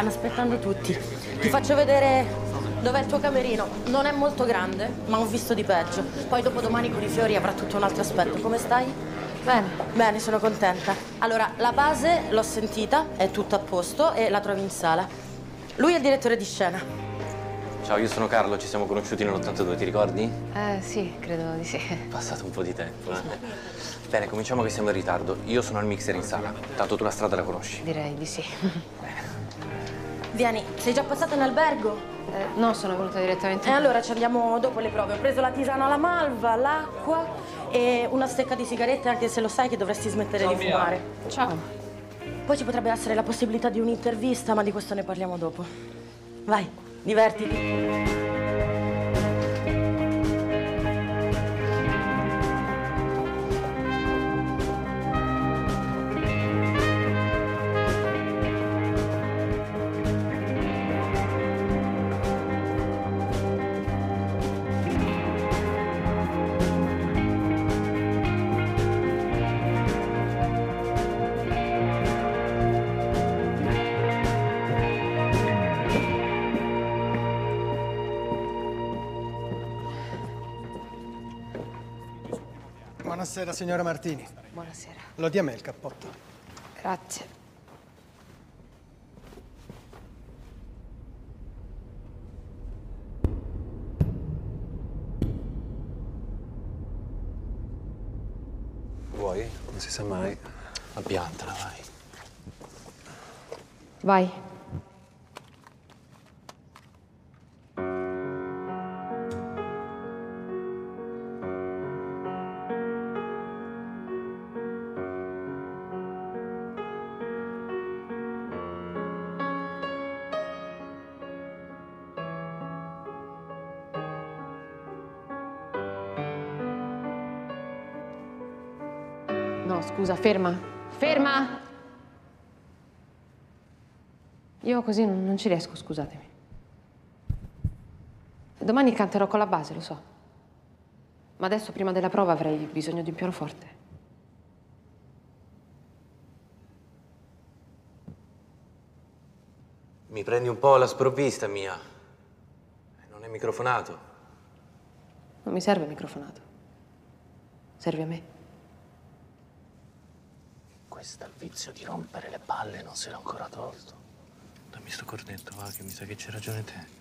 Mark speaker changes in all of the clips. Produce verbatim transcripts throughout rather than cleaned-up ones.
Speaker 1: stanno aspettando tutti. Ti faccio vedere dov'è il tuo camerino. Non è molto grande, ma ho visto di peggio. Poi dopodomani con i fiori avrà tutto un altro aspetto. Come stai?
Speaker 2: Bene.
Speaker 1: Bene, sono contenta. Allora, la base l'ho sentita, è tutto a posto e la trovi in sala. Lui è il direttore di scena.
Speaker 3: Ciao, io sono Carlo, ci siamo conosciuti nell'ottantadue, ti ricordi?
Speaker 2: Eh, sì, credo di sì.
Speaker 3: È passato un po' di tempo, eh? Bene, cominciamo che siamo in ritardo. Io sono al mixer in sala, tanto tu la strada la conosci.
Speaker 2: Direi di sì.
Speaker 3: Bene.
Speaker 1: Vieni, sei già passata in albergo?
Speaker 2: Eh, no, sono venuta direttamente.
Speaker 1: E allora ci andiamo dopo le prove. Ho preso la tisana alla malva, l'acqua e una stecca di sigarette, anche se lo sai che dovresti smettere
Speaker 3: Ciao,
Speaker 1: di
Speaker 3: Mia.
Speaker 1: fumare.
Speaker 2: Ciao.
Speaker 1: Poi ci potrebbe essere la possibilità di un'intervista, ma di questo ne parliamo dopo. Vai, divertiti.
Speaker 4: Buonasera, signora Martini.
Speaker 2: Buonasera.
Speaker 4: Lo dia a me il cappotto.
Speaker 2: Grazie.
Speaker 3: Vuoi?
Speaker 4: Non si sa mai.
Speaker 3: La piantala, vai.
Speaker 2: Vai. No, scusa, ferma. Ferma! Io così non, non ci riesco, scusatemi. Domani canterò con la base, lo so. Ma adesso, prima della prova, avrei bisogno di un pianoforte.
Speaker 3: Mi prendi un po' alla sprovvista, Mia. Non è microfonato.
Speaker 2: Non mi serve microfonato. Serve a me.
Speaker 3: Questo è il vizio di rompere le palle, non se l'ho ancora tolto. Dammi sto cornetto, va, che mi sa che c'hai ragione te.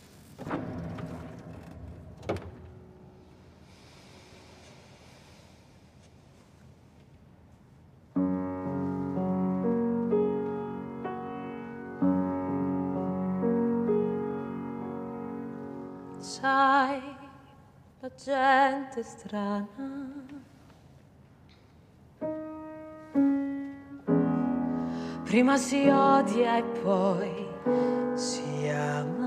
Speaker 1: Sai, la gente strana prima si odia e poi si ama.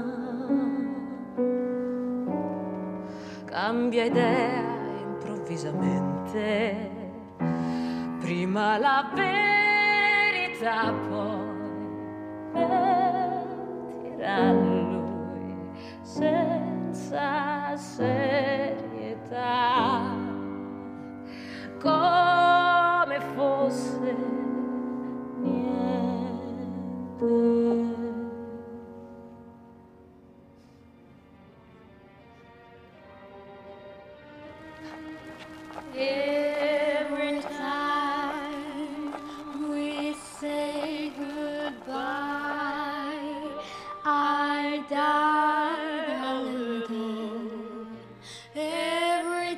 Speaker 1: Cambia idea improvvisamente. Prima la verità, poi mentirà lui senza serietà. Come fosse
Speaker 5: Every time we say goodbye, I die a little. Every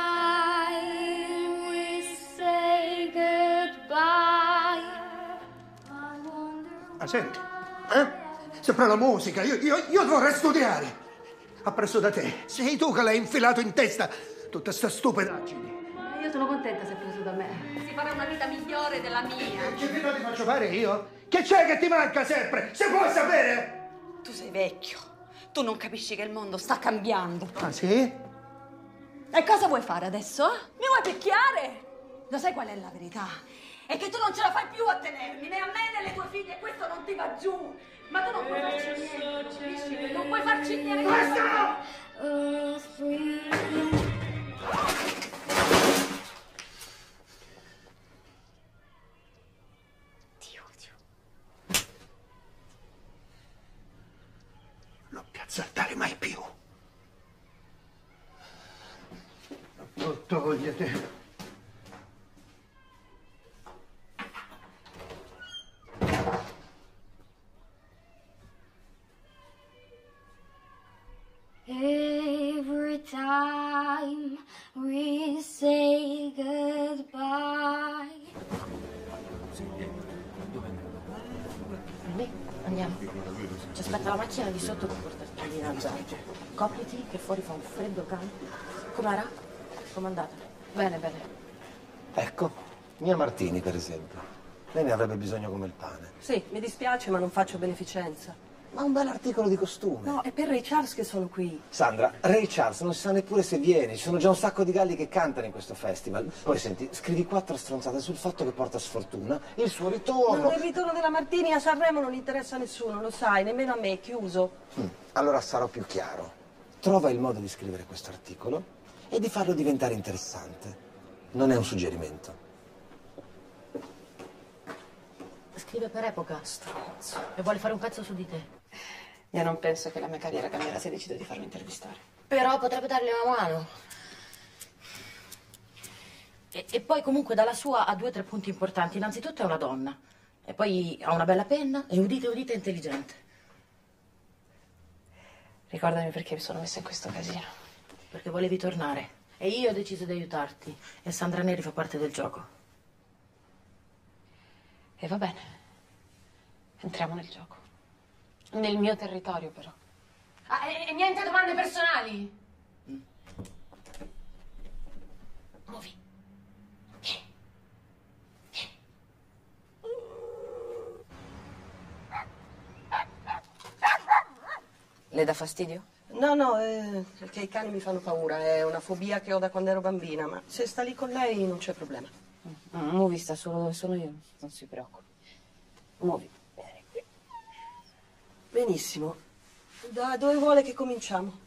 Speaker 5: time we say goodbye, I wonder.
Speaker 4: Ah, senti? Eh? Sembra la musica. Io, io, io vorrei studiare. Ha preso da te. Sei tu che l'hai infilato in testa tutte ste stupidaggini.
Speaker 2: Io sono contenta se è preso da me.
Speaker 6: Si farà una vita migliore della mia.
Speaker 4: Che vita ti faccio fare io? Che c'è che ti manca sempre? Se puoi sapere?
Speaker 6: Tu sei vecchio. Tu non capisci che il mondo sta cambiando.
Speaker 4: Ah, sì?
Speaker 6: E cosa vuoi fare adesso? Eh? Mi vuoi picchiare? Lo sai qual è la verità? È che tu non ce la fai più a tenermi, né a me né alle tue figlie, e questo non ti va giù. Ma tu non puoi farci niente, capisci? Non puoi farci niente.
Speaker 4: Basta!
Speaker 5: Oh, sweet.
Speaker 4: togliete.
Speaker 5: Every time we say goodbye.
Speaker 1: Lì, andiamo. Ci aspetta la macchina di sotto per portarti in albergo. Copriti che fuori fa un freddo cane. Com'era? Com'è andata?
Speaker 2: Bene, bene.
Speaker 7: Ecco, Mia Martini, per esempio. Lei ne avrebbe bisogno come il pane.
Speaker 6: Sì, mi dispiace, ma non faccio beneficenza.
Speaker 7: Ma un bel articolo di costume.
Speaker 6: No, è per Ray Charles che sono qui.
Speaker 7: Sandra, Ray Charles non si sa neppure se viene. Ci sono già un sacco di galli che cantano in questo festival. Poi senti, scrivi quattro stronzate sul fatto che porta sfortuna, il suo ritorno.
Speaker 6: Ma il ritorno della Martini a Sanremo non interessa a nessuno, lo sai, nemmeno a me, è chiuso.
Speaker 7: Mm, allora sarò più chiaro. Trova il modo di scrivere questo articolo e di farlo diventare interessante. Non è un suggerimento.
Speaker 1: Scrive per Epoca. Stronzo. E vuole fare un pezzo su di te.
Speaker 2: Io non penso che la mia carriera cambierà se decido di farmi intervistare.
Speaker 1: Però potrebbe dargli una mano. E, e poi comunque dalla sua ha due o tre punti importanti. Innanzitutto è una donna. E poi ha una bella penna e udite udite è intelligente.
Speaker 2: Ricordami perché mi sono messa in questo casino.
Speaker 1: Perché volevi tornare. E io ho deciso di aiutarti. E Sandra Neri fa parte del gioco.
Speaker 2: E va bene. Entriamo nel gioco. Nel mio territorio, però. Ah, e, e niente domande personali?
Speaker 1: Mm. Muovi. Vieni. Vieni.
Speaker 2: Le dà fastidio?
Speaker 6: No, no, è perché i cani mi fanno paura, è una fobia che ho da quando ero bambina, ma se sta lì con lei non c'è problema.
Speaker 2: Mm, Muovi sta solo dove sono io, non si preoccupi. Muovi.
Speaker 6: Benissimo. Da dove vuole che cominciamo?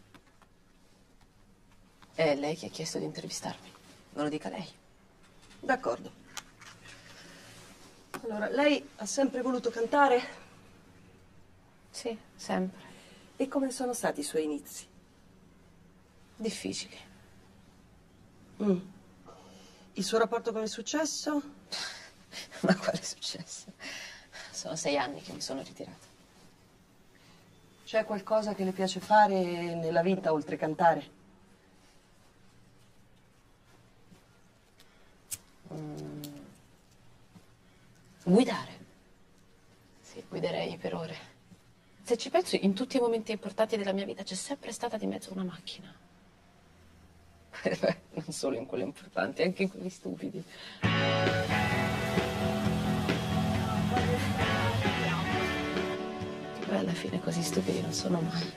Speaker 2: È lei che ha chiesto di intervistarmi. Me lo dica lei.
Speaker 6: D'accordo. Allora, lei ha sempre voluto cantare?
Speaker 2: Sì, sempre.
Speaker 6: E come sono stati i suoi inizi?
Speaker 2: Difficili.
Speaker 6: Mm. Il suo rapporto con il successo?
Speaker 2: Ma quale successo? Sono sei anni che mi sono ritirata.
Speaker 6: C'è qualcosa che le piace fare nella vita oltre cantare?
Speaker 2: Mm. Guidare. Sì, guiderei per ore. Se ci penso, in tutti i momenti importanti della mia vita c'è sempre stata di mezzo una macchina. Non solo in quelli importanti, anche in quelli stupidi. Poi alla fine così stupidi non sono mai.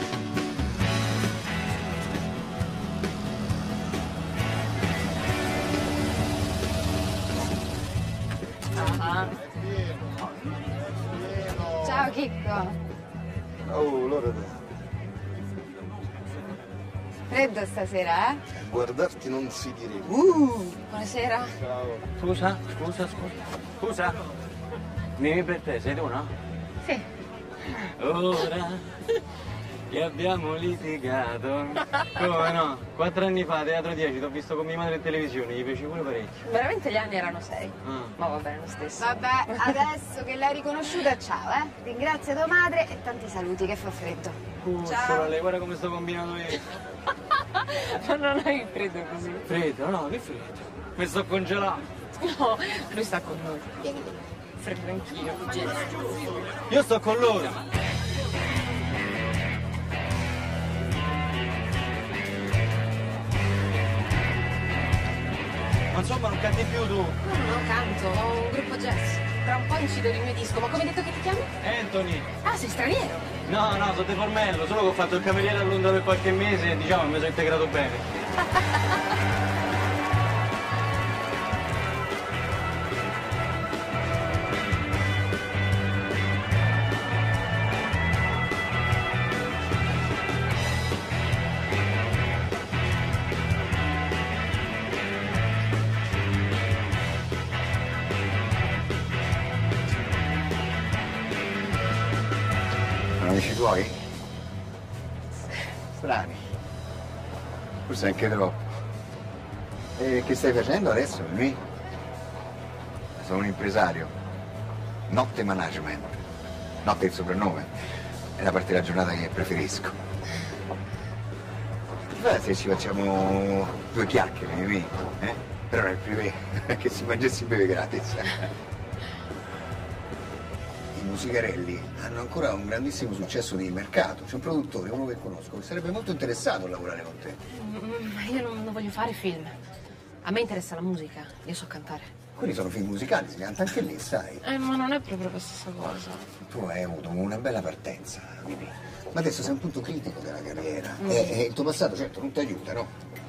Speaker 2: Ah.
Speaker 8: Ciao Chicco.
Speaker 7: Oh, Lore,
Speaker 8: Freddo stasera, eh?
Speaker 7: guardarti non si direbbe.
Speaker 8: Uh, buonasera.
Speaker 7: Ciao.
Speaker 3: Scusa, scusa, scusa. Scusa. Mimi per te, sei tu, no?
Speaker 8: Sì.
Speaker 3: Ora che abbiamo litigato. Come no? Quattro anni fa, Teatro dieci, ti ho visto con mia madre in televisione, gli piace pure parecchio.
Speaker 2: Veramente gli anni erano sei.
Speaker 3: Ah.
Speaker 2: Ma va bene lo stesso.
Speaker 8: Vabbè, adesso che l'hai riconosciuta, ciao, eh? Ringrazia tua madre e tanti saluti, che fa freddo.
Speaker 3: Ciao. Lei, guarda come sto combinando io.
Speaker 2: Ma non hai freddo così.
Speaker 3: Freddo? No, che freddo. Mi sto congelato.
Speaker 2: No, lui sta con noi. Vieni, vieni. Freddo anch'io.
Speaker 3: Io sto con loro. Ma insomma non canti più tu?
Speaker 2: No, non canto, ho un gruppo jazz. Tra un po' incido il mio disco, ma come hai detto che ti chiami?
Speaker 3: Anthony.
Speaker 2: Ah, sei straniero?
Speaker 3: No, no, sono De Formello, solo che ho fatto il cameriere a Londra per qualche mese e diciamo mi sono integrato bene.
Speaker 9: Amici tuoi? Strani. Forse anche troppo. E che stai facendo adesso, Mimì? Sono un impresario. Notte management. Notte è il soprannome. È la parte della giornata che preferisco. Ti fa se ci facciamo due chiacchiere, Mimì? Eh? Però nel privé, che si mangia e si beve gratis. I musicarelli hanno ancora un grandissimo successo di mercato. C'è un produttore, uno che conosco, che sarebbe molto interessato a lavorare con te.
Speaker 2: Ma io non, non voglio fare film. A me interessa la musica, io so cantare.
Speaker 9: Quelli sono film musicali, si canta anche lì, sai.
Speaker 2: Eh, ma non è proprio la stessa cosa.
Speaker 9: Tu hai avuto una bella partenza, Mimì. Ma adesso sei a un punto critico della carriera. Mm. E, e il tuo passato, certo, non ti aiuta, no?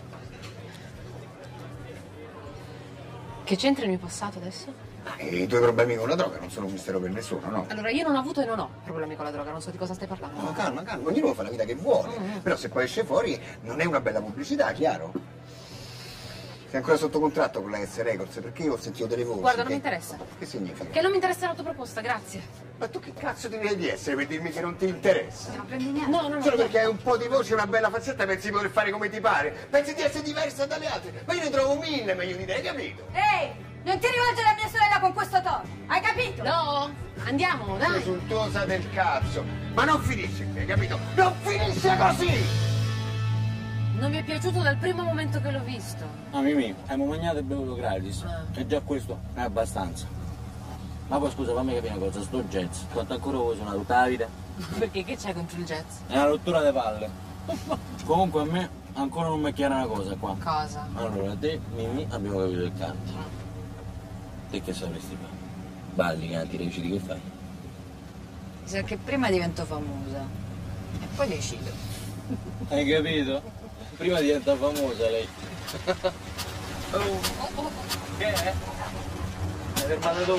Speaker 2: Che c'entra il mio passato adesso?
Speaker 9: E i tuoi problemi con la droga non sono un mistero per nessuno, no?
Speaker 2: Allora, io non ho avuto e non ho problemi con la droga, non so di cosa stai parlando.
Speaker 9: No, calma, calma, ognuno fa la vita che vuole. Mm. Però se poi esce fuori non è una bella pubblicità, chiaro? Sei ancora sotto contratto con la S Records, perché io ho sentito delle voci.
Speaker 2: Guarda,
Speaker 9: che...
Speaker 2: non mi interessa.
Speaker 9: Che significa?
Speaker 2: Che non mi interessa la tua proposta, grazie.
Speaker 9: Ma tu che cazzo ti devi di essere per dirmi che non ti interessa?
Speaker 8: Non prendi niente.
Speaker 2: No, no, no.
Speaker 9: Solo perché hai un po' di voce e una bella faccetta pensi di poter fare come ti pare. Pensi di essere diversa dalle altre. Ma io ne trovo mille meglio di te, hai capito?
Speaker 6: Ehi, non ti rivolgere a mia sorella con questo tono, hai capito?
Speaker 2: No, andiamo, dai.
Speaker 9: Presuntuosa del cazzo. Ma non finisce qui, hai capito? Non finisce così!
Speaker 2: Non mi è piaciuto dal primo momento che l'ho visto.
Speaker 3: Ah, Mimì, abbiamo mangiato e bevuto gratis.
Speaker 2: Ah.
Speaker 3: E già questo è abbastanza. Ma poi scusa, fammi capire una cosa, sto jazz. Quanto ancora vuoi suonare tutta la vita?
Speaker 2: Perché che c'è contro il jazz?
Speaker 3: È una rottura di palle. Comunque a me ancora non mi è chiara una cosa qua.
Speaker 2: Cosa?
Speaker 3: Allora, te, Mimì, abbiamo capito il canto. Te che sapresti fare? Balli, canti, reciti, che fai?
Speaker 8: Mi sa che prima divento famosa e poi decido.
Speaker 3: Hai capito? Prima diventa famosa lei. Oh, oh, oh. Che è? Hai fermato dopo?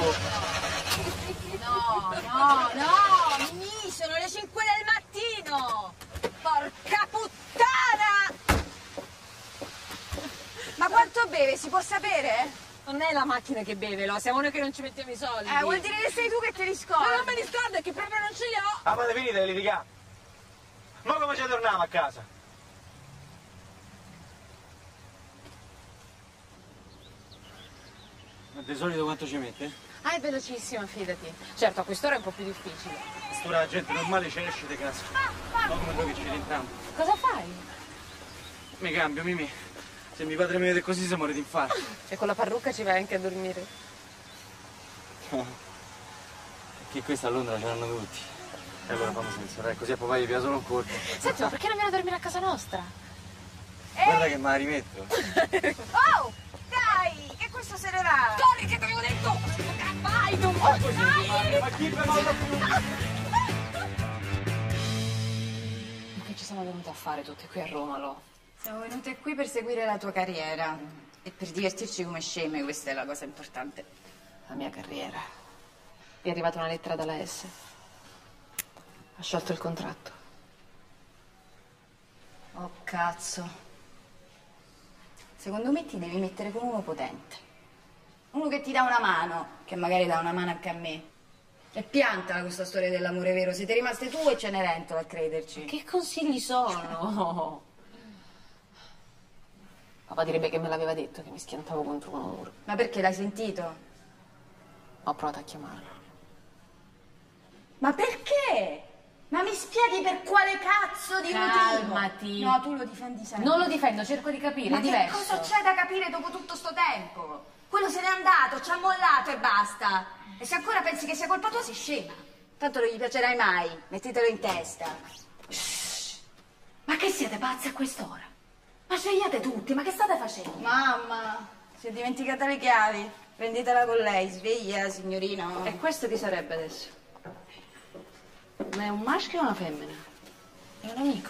Speaker 6: No, no, no, Mimì, sono le cinque del mattino! Porca puttana! Ma quanto beve, si può sapere?
Speaker 2: Non è la macchina che beve, lo, siamo noi che non ci mettiamo i soldi.
Speaker 6: Eh, vuol dire che sei tu che te li scordi.
Speaker 2: Ma non me li scordo, è che proprio non ce li ho.
Speaker 3: Ah, fate finita di litigare. Ma come ci torniamo a casa? Ma di solito quanto ci mette?
Speaker 2: Ah, è velocissima, fidati. Certo, a quest'ora è un po' più difficile.
Speaker 3: A quest'ora la gente normale ci esce di casa. Ma come noi che ci rientriamo.
Speaker 2: Cosa fai?
Speaker 3: Mi cambio, Mimì. Se mio padre mi vede così si muore di infarto.
Speaker 2: E con la parrucca ci vai anche a dormire.
Speaker 3: Che questa a Londra ce l'hanno tutti. E allora fammi senso, dai, così a papà gli piace solo un colpo.
Speaker 2: Senti, ma perché non viene a dormire a casa nostra?
Speaker 3: Guarda che me la rimetto.
Speaker 6: Oh, dai, che questo se ne va.
Speaker 2: Corri, che ti avevo detto! Vai, non puoi! Vai!
Speaker 3: Ma chi me manda più?
Speaker 2: Ma che ci siamo venute a fare tutte qui a Roma, lo?
Speaker 8: Siamo venute qui per seguire la tua carriera e per divertirci come sceme, questa è la cosa importante.
Speaker 2: La mia carriera. È arrivata una lettera dalla S. Ha sciolto il contratto.
Speaker 8: Oh, cazzo. Secondo me ti devi mettere con uno potente. Uno che ti dà una mano, che magari dà una mano anche a me. E piantala questa storia dell'amore vero. Siete rimaste tu e Cenerentola a crederci.
Speaker 2: Che consigli sono? Papà direbbe che me l'aveva detto, che mi schiantavo contro un muro.
Speaker 8: Ma perché l'hai sentito?
Speaker 2: Ho provato a chiamarlo.
Speaker 8: Ma perché? Ma mi spieghi per quale cazzo di motivo?
Speaker 2: Calmati.
Speaker 8: No, tu lo difendi sempre.
Speaker 2: Non lo difendo, cerco di capire,
Speaker 8: Ma
Speaker 2: è diverso.
Speaker 8: che cosa c'è da capire dopo tutto sto tempo? Quello se n'è andato, ci ha mollato e basta. E se ancora pensi che sia colpa tua, sei scema. Tanto non gli piacerai mai, mettetelo in testa.
Speaker 6: Shh. Ma che siete pazzi a quest'ora? Ma svegliate tutti, ma che state facendo?
Speaker 8: Mamma, si è dimenticata le chiavi. Prendetela con lei, sveglia, signorino.
Speaker 6: E questo chi sarebbe adesso? Ma è un maschio o una femmina?
Speaker 2: È un amico.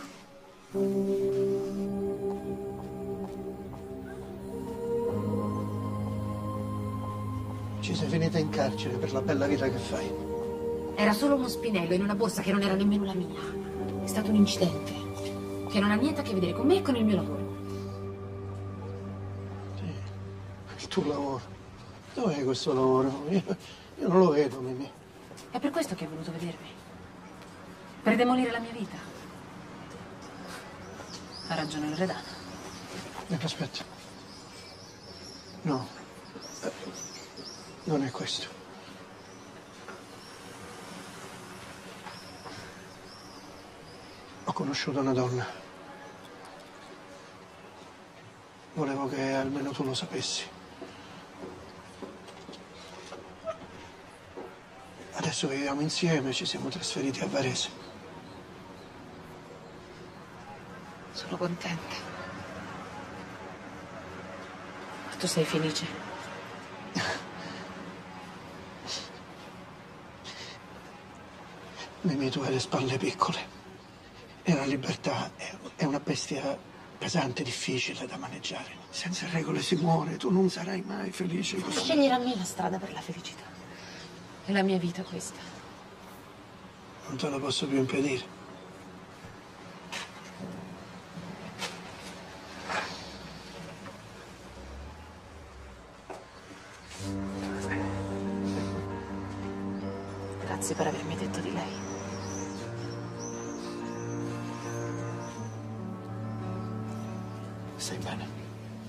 Speaker 4: Ci sei finita in carcere per la bella vita che fai.
Speaker 2: Era solo uno spinello in una borsa che non era nemmeno la mia. È stato un incidente che non ha niente a che vedere con me e con il mio lavoro.
Speaker 4: Sì, il tuo lavoro. Dov'è questo lavoro? Io, io non lo vedo, Mimì.
Speaker 2: È per questo che è venuto vedermi. Per demolire la mia vita. Ha ragione Loredana.
Speaker 4: Eh, aspetta. No, eh, non è questo. Ho conosciuto una donna. Volevo che almeno tu lo sapessi. Adesso viviamo insieme, ci siamo trasferiti a Varese.
Speaker 2: Sono contenta. Ma tu sei felice?
Speaker 4: Mimì, tu hai le spalle piccole e la libertà è, è una bestia pesante, difficile da maneggiare. Senza regole si muore, tu non sarai mai felice così.
Speaker 2: Scegliere a me la strada per la felicità. È la mia vita questa.
Speaker 4: Non te lo posso più impedire.
Speaker 2: Grazie per avermi detto di lei.
Speaker 4: Stai bene?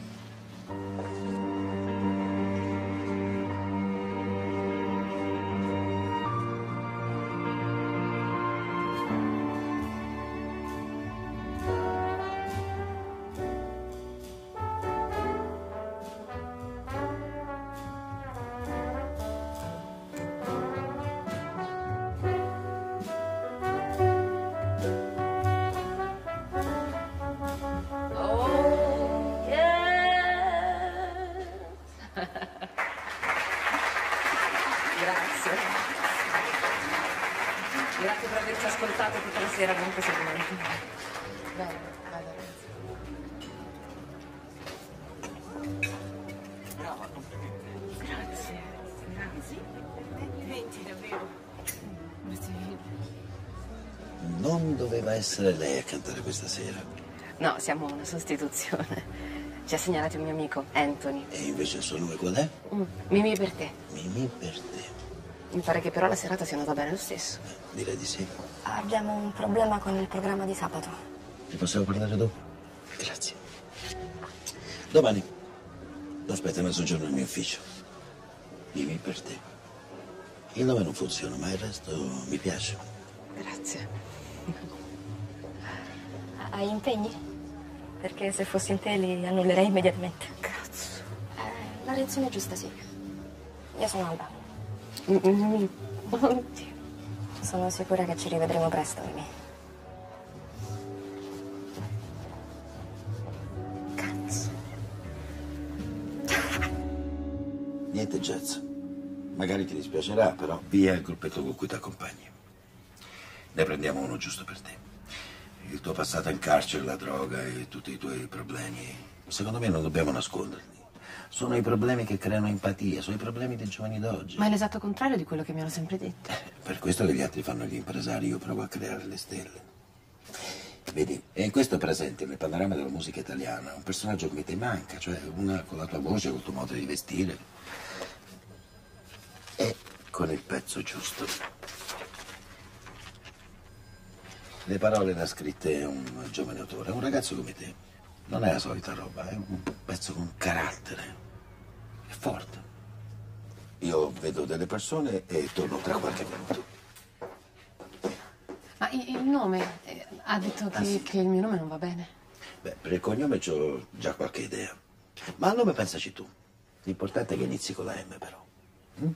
Speaker 2: Grazie per averci ascoltato tutta la sera con questo momento. Bene, vado.
Speaker 3: Brava, complimenti.
Speaker 2: Grazie, grazie. Complimenti, davvero. Grazie mille.
Speaker 10: Non doveva essere lei a cantare questa sera.
Speaker 2: No, siamo una sostituzione. Ci ha segnalato un mio amico, Anthony.
Speaker 10: E invece il suo nome qual è?
Speaker 2: Mm, Mimì per te.
Speaker 10: Mimì per te.
Speaker 2: Mi pare che però la serata sia andata bene lo stesso.
Speaker 10: Direi di sì.
Speaker 5: Abbiamo un problema con il programma di sabato.
Speaker 10: Ne possiamo parlare dopo? Grazie. Domani l'aspetta a mezzogiorno al mio ufficio. Mimì per te. Il nome non funziona, ma il resto mi piace.
Speaker 2: Grazie.
Speaker 5: Hai impegni? Perché se fossi in te li annullerei immediatamente.
Speaker 2: Cazzo.
Speaker 5: Eh, la lezione è giusta, sì. Io sono Alba.
Speaker 2: Mm, Oddio.
Speaker 5: Sono sicura che ci rivedremo presto, Mimì.
Speaker 2: Cazzo.
Speaker 10: Niente jazz. Magari ti dispiacerà, però via il gruppetto con cui ti accompagni. Ne prendiamo uno giusto per te. Il tuo passato in carcere, la droga e tutti i tuoi problemi, secondo me non dobbiamo nasconderli. Sono i problemi che creano empatia, sono i problemi dei giovani d'oggi.
Speaker 2: Ma è l'esatto contrario di quello che mi hanno sempre detto.
Speaker 10: Per questo che gli altri fanno gli impresari, io provo a creare le stelle. Vedi, è in questo presente, nel panorama della musica italiana, un personaggio come te manca, cioè una con la tua voce, col tuo modo di vestire e con il pezzo giusto. Le parole le ha scritte un giovane autore, un ragazzo come te. Non è la solita roba, è un pezzo con carattere. È forte. Io vedo delle persone e torno tra qualche minuto.
Speaker 2: Ma il il nome? eh, Ha detto che,
Speaker 10: Ah, sì.
Speaker 2: che il mio nome non va bene.
Speaker 10: Beh, per il cognome c'ho già qualche idea. Ma al nome pensaci tu. L'importante è che inizi con la M, però. Mm?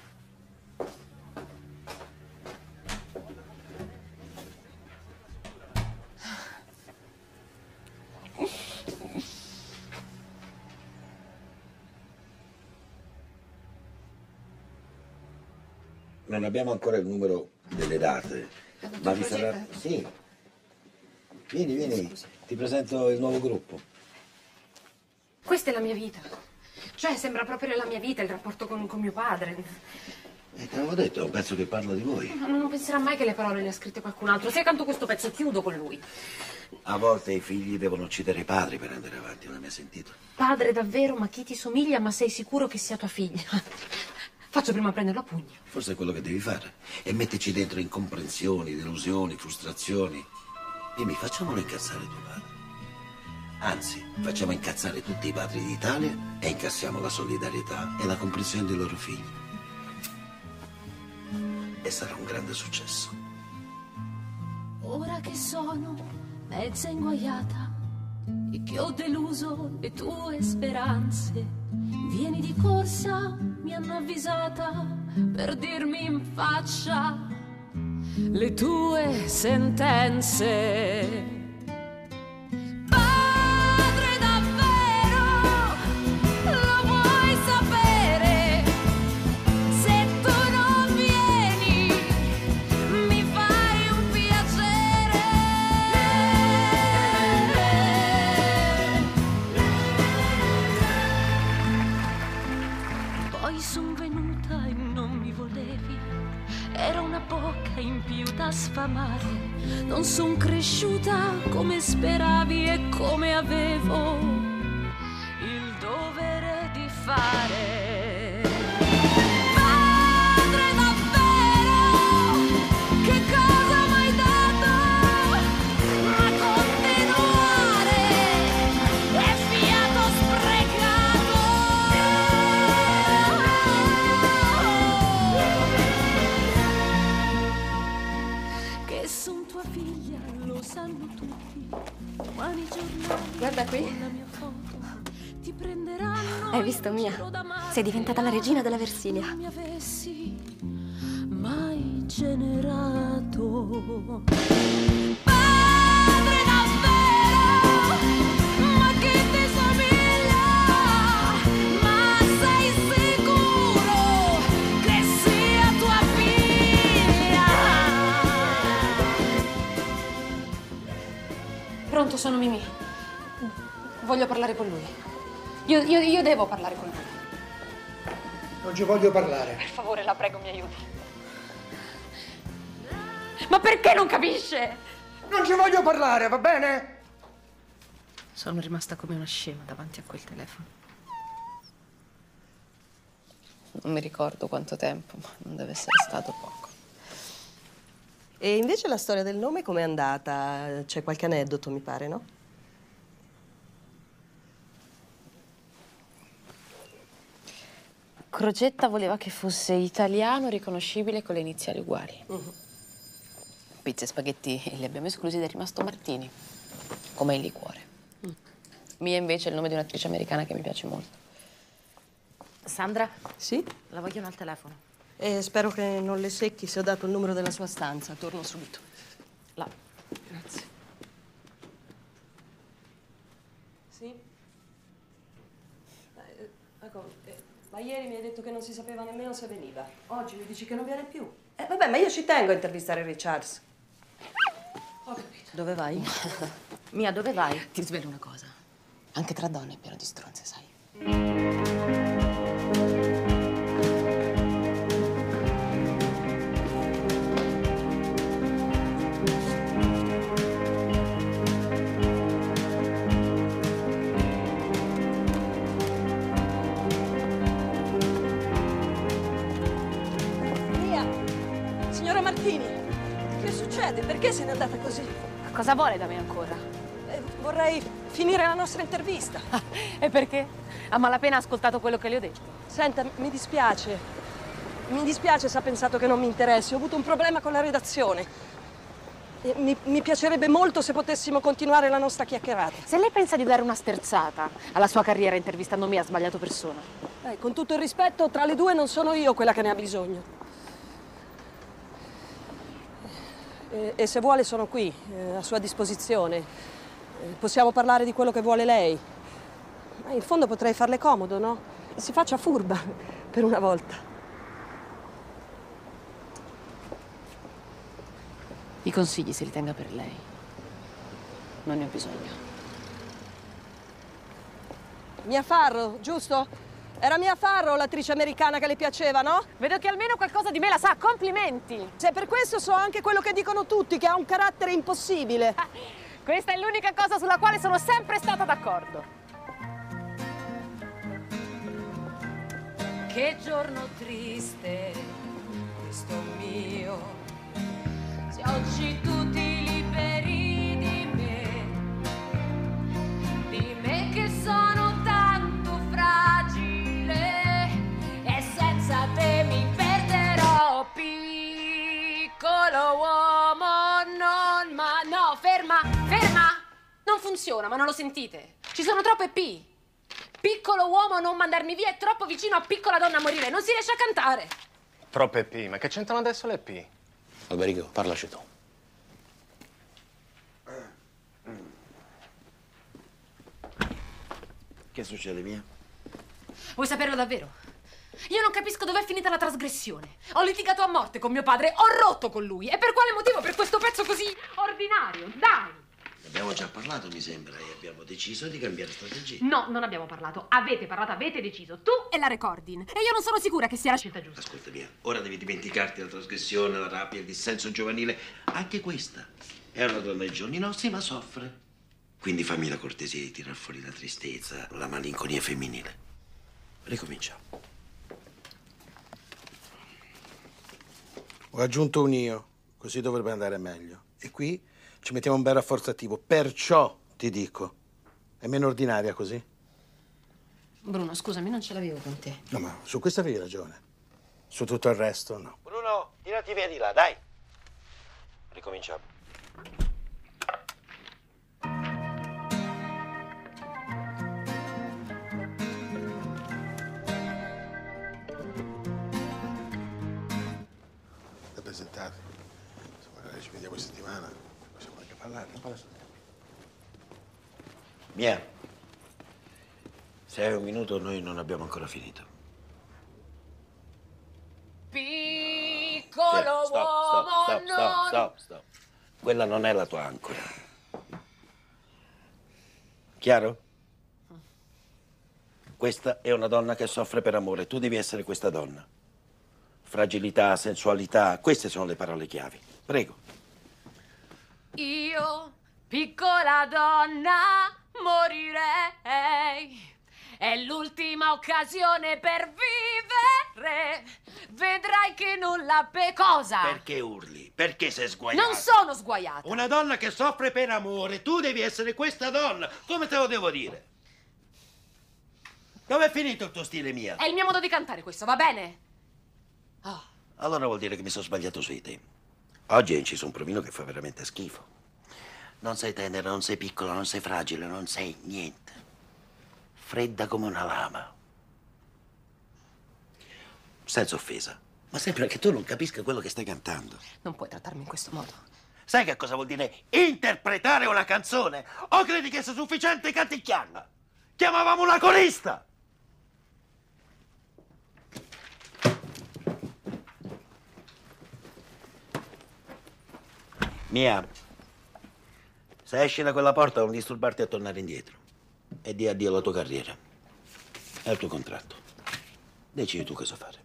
Speaker 10: Non abbiamo ancora il numero delle date, ma vi sarà... Sì. Vieni, vieni, ti presento il nuovo gruppo.
Speaker 2: Questa è la mia vita. Cioè, sembra proprio la mia vita, il rapporto con, con mio padre.
Speaker 10: E te l'avevo detto, è un pezzo che parla di voi.
Speaker 2: Ma non penserà mai che le parole le ha scritte qualcun altro. Se io canto questo pezzo, chiudo con lui.
Speaker 10: A volte i figli devono uccidere i padri per andare avanti, non hai mai sentito?
Speaker 2: Padre, davvero? Ma chi ti somiglia? Ma sei sicuro che sia tua figlia? Faccio prima prenderlo a pugno.
Speaker 10: Forse è quello che devi fare. E metterci dentro incomprensioni, delusioni, frustrazioni. Dimmi, facciamolo incazzare tuo padre. Anzi, facciamo incazzare tutti i padri d'Italia e incassiamo la solidarietà e la comprensione dei loro figli. E sarà un grande successo.
Speaker 11: Ora che sono mezza inguaiata e che ho deluso le tue speranze, vieni di corsa, mi hanno avvisata per dirmi in faccia le tue sentenze. Padre, davvero lo vuoi sapere? Se tu non vieni mi fai un piacere. Poi son venuta e non mi volevi, era una bocca in più da sfamare. Non son cresciuta come speravi e come avevo il dovere di fare. Padre, davvero, che cosa m'hai dato? Ma continuare è fiato sprecato. Che son tua figlia, lo sanno tutti. Domani giornali,
Speaker 5: Guarda qui.
Speaker 11: con la mia foto ti prenderanno.
Speaker 5: Hai visto, Mia? Sei diventata la regina della Versilia.
Speaker 11: Non mi avessi mai generato. Padre, davvero, ma che ti somiglia? Ma sei sicuro che sia tua figlia?
Speaker 2: Pronto, sono Mimì. Voglio parlare con lui. Io, io, io devo parlare con lui.
Speaker 4: Non ci voglio parlare.
Speaker 2: Per favore, la prego, mi aiuti. Ma perché non capisce?
Speaker 4: Non ci voglio parlare, va bene?
Speaker 2: Sono rimasta come una scema davanti a quel telefono. Non mi ricordo quanto tempo, ma non deve essere stato poco.
Speaker 12: E invece la storia del nome com'è andata? C'è qualche aneddoto, mi pare, no?
Speaker 2: Crocetta voleva che fosse italiano, riconoscibile con le iniziali uguali.
Speaker 12: Uh-huh.
Speaker 2: Pizza e spaghetti li abbiamo esclusi ed è rimasto Martini, come il liquore. Mm. Mia invece è il nome di un'attrice americana che mi piace molto.
Speaker 1: Sandra?
Speaker 12: Sì?
Speaker 1: La vogliono al telefono.
Speaker 12: E spero che non le secchi se ho dato il numero della sua stanza. Torno subito.
Speaker 1: Là.
Speaker 12: Grazie. Sì? Eh, ecco, eh, ma ieri mi hai detto che non si sapeva nemmeno se veniva. Oggi mi dici che non viene più. Eh, vabbè, ma io ci tengo a intervistare Richards. Ho capito. Dove vai?
Speaker 1: Mia, dove vai?
Speaker 2: Ti svelo una cosa. Anche tra donne è pieno di stronze, sai?
Speaker 12: Signora Martini, che succede? Perché se n'è andata così?
Speaker 2: Cosa vuole da me ancora?
Speaker 12: Eh, vorrei finire la nostra intervista.
Speaker 2: E perché? Ha malapena ascoltato quello che le ho detto.
Speaker 12: Senta, mi dispiace. Mi dispiace se ha pensato che non mi interessi. Ho avuto un problema con la redazione. E mi, mi piacerebbe molto se potessimo continuare la nostra chiacchierata.
Speaker 2: Se lei pensa di dare una sterzata alla sua carriera intervistando me, ha sbagliato persona.
Speaker 12: Eh, con tutto il rispetto, tra le due non sono io quella che ne ha bisogno. E, e se vuole sono qui, eh, a sua disposizione. Eh, possiamo parlare di quello che vuole lei. Ma in fondo potrei farle comodo, no? Si faccia furba, per una volta.
Speaker 2: I consigli se li tenga per lei. Non ne ho bisogno.
Speaker 12: Mia Farrow, giusto? Era Mia Farrow l'attrice americana che le piaceva, no?
Speaker 2: Vedo che almeno qualcosa di me la sa, complimenti!
Speaker 12: Se per questo so anche quello che dicono tutti, che ha un carattere impossibile.
Speaker 2: Ah, questa è l'unica cosa sulla quale sono sempre stata d'accordo.
Speaker 11: Che giorno triste, questo mio, se oggi tutti liberi di me, di non funziona, ma non lo sentite? Ci sono troppe P. Piccolo uomo non mandarmi via è troppo vicino a piccola donna a morire. Non si riesce a cantare.
Speaker 13: Troppe P, ma che c'entrano adesso le P?
Speaker 10: Alberico, parlaci tu. Che succede, Mia?
Speaker 11: Vuoi saperlo davvero? Io non capisco dov'è finita la trasgressione. Ho litigato a morte con mio padre, ho rotto con lui. E per quale motivo? Per questo pezzo così ordinario, dai!
Speaker 10: Abbiamo già parlato, mi sembra, e abbiamo deciso di cambiare strategia.
Speaker 11: No, non abbiamo parlato. Avete parlato, avete deciso. Tu e la Recording. E io non sono sicura che sia la scelta giusta.
Speaker 10: Ascolta, Mia, ora devi dimenticarti la trasgressione, la rabbia, il dissenso giovanile. Anche questa è una donna dei giorni nostri, ma soffre. Quindi fammi la cortesia di tirar fuori la tristezza, la malinconia femminile. Ricominciamo.
Speaker 7: Ho aggiunto un io, così dovrebbe andare meglio. E qui ci mettiamo un bel rafforzativo. Perciò ti dico, è meno ordinaria così?
Speaker 11: Bruno, scusami, non ce l'avevo con te.
Speaker 7: No, ma su questo avevi ragione. Su tutto il resto, no.
Speaker 10: Bruno, tirati via di là, dai. Ricominciamo.
Speaker 7: Presentati. Se magari ci vediamo questa settimana, possiamo anche parlare.
Speaker 10: Mia, se hai un minuto noi non abbiamo ancora finito.
Speaker 11: Piccolo
Speaker 10: Sì, stop,
Speaker 11: uomo,
Speaker 10: stop, stop,
Speaker 11: non...
Speaker 10: stop, stop. Quella non è la tua ancora. Chiaro? Questa è una donna che soffre per amore. Tu devi essere questa donna. Fragilità, sensualità, queste sono le parole chiavi. Prego.
Speaker 11: Io, piccola donna, morirei. È l'ultima occasione per vivere. Vedrai che non la pe... Cosa?
Speaker 10: Perché urli? Perché sei sguaiata?
Speaker 11: Non sono sguaiata.
Speaker 10: Una donna che soffre per amore. Tu devi essere questa donna. Come te lo devo dire? Dove è finito il tuo stile, Mia?
Speaker 11: È il mio modo di cantare questo, va bene? Oh.
Speaker 10: Allora vuol dire che mi sono sbagliato sui te. Oggi hai inciso un provino che fa veramente schifo. Non sei tenera, non sei piccola, non sei fragile, non sei niente. Fredda come una lama. Senza offesa, ma sembra che tu non capisca quello che stai cantando.
Speaker 11: Non puoi trattarmi in questo modo.
Speaker 10: Sai che cosa vuol dire interpretare una canzone? O credi che sia sufficiente canticchiarla? Chiamavamo una corista! Mia, se esci da quella porta non disturbarti a tornare indietro e di addio alla tua carriera. È il tuo contratto. Decidi tu cosa fare.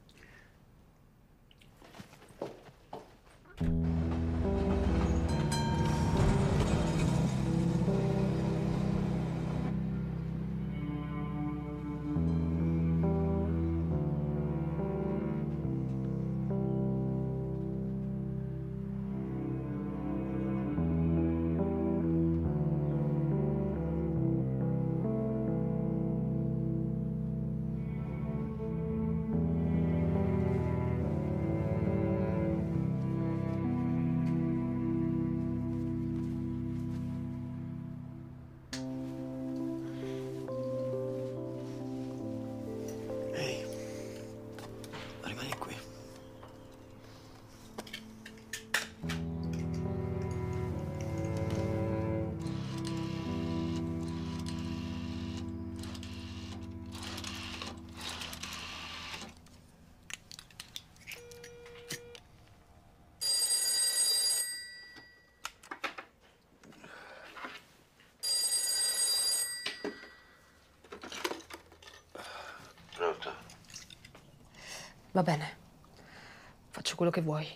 Speaker 10: Pronto?
Speaker 11: Va bene. Faccio quello che vuoi.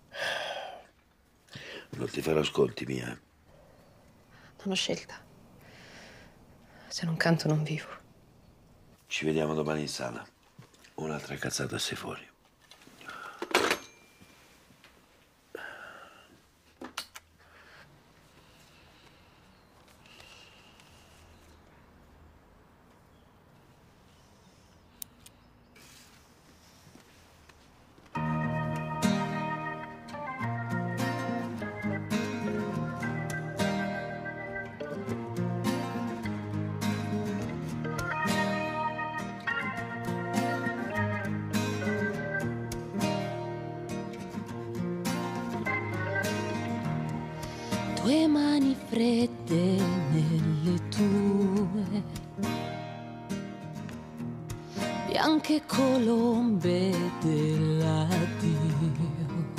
Speaker 10: Non ti farò sconti, Mia.
Speaker 11: Non ho scelta. Se non canto non vivo.
Speaker 10: Ci vediamo domani in sala. Un'altra cazzata sei fuori.
Speaker 11: tue mani fredde nelle tue, bianche colombe dell'addio.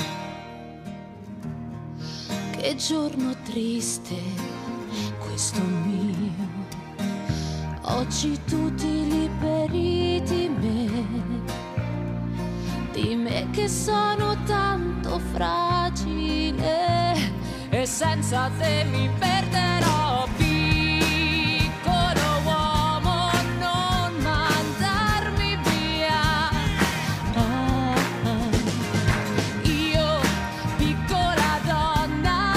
Speaker 11: Che giorno triste questo mio, oggi tu ti liberi di me, di me che sono tanto fragile e senza te mi perderò. Piccolo uomo, non mandarmi via. Ah, ah. Io, piccola donna,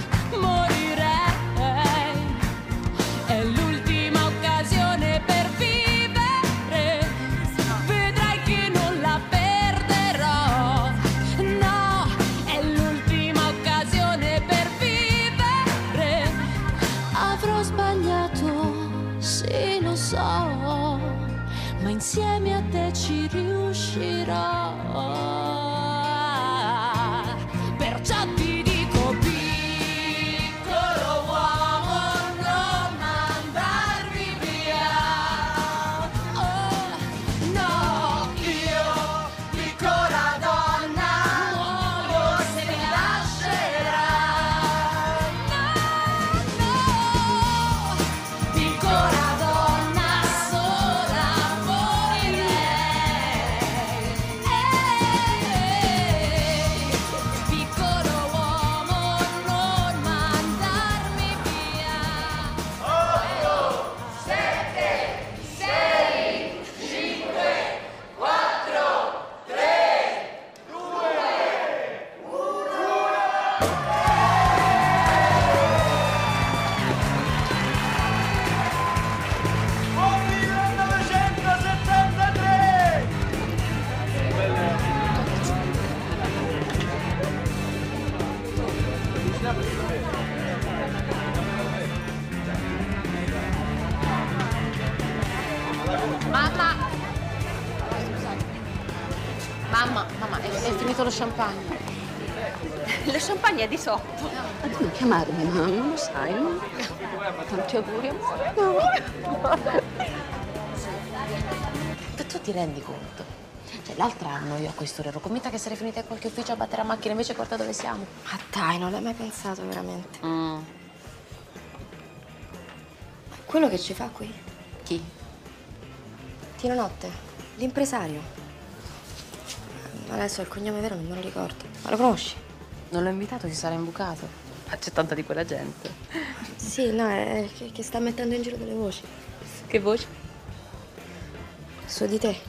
Speaker 11: morirei. È l'ultima occasione per vivere. Vedrai che non la perderò. No, è l'ultima occasione per vivere. Avrò sbagliato, sì lo so, ma insieme a te ci riuscirò. Perciò ti dico, piccolo uomo, non mandarmi via. Oh, no, io, piccola donna, muoio se mi lascerai. No, no, piccola donna, sola morirei. Ehi, piccolo uomo, non mandarmi via. otto, sette, sei, cinque, quattro, tre, due, uno. millenovecentosettantatré!
Speaker 2: Mamma! Mamma, mamma, è, è finito lo champagne.
Speaker 12: Lo champagne è di sotto.
Speaker 14: Ma tu non chiamarmi mamma, lo sai, no? Tanti auguri, amore. No.
Speaker 2: Ma tu ti rendi conto? Cioè, l'altro anno io a questo ero convinta che sarei finita in qualche ufficio a battere a macchina, invece guarda dove siamo.
Speaker 5: Ma dai, non l'hai mai pensato veramente?
Speaker 2: Mm.
Speaker 5: Quello che ci fa qui?
Speaker 2: Chi?
Speaker 5: Tino Notte, l'impresario. Adesso il cognome vero non me lo ricordo. Ma lo conosci?
Speaker 2: Non l'ho invitato, si sarà imbucato. Ma c'è tanta di quella gente.
Speaker 5: Sì, no, è che, che sta mettendo in giro delle voci.
Speaker 2: Che voci?
Speaker 5: Su di te.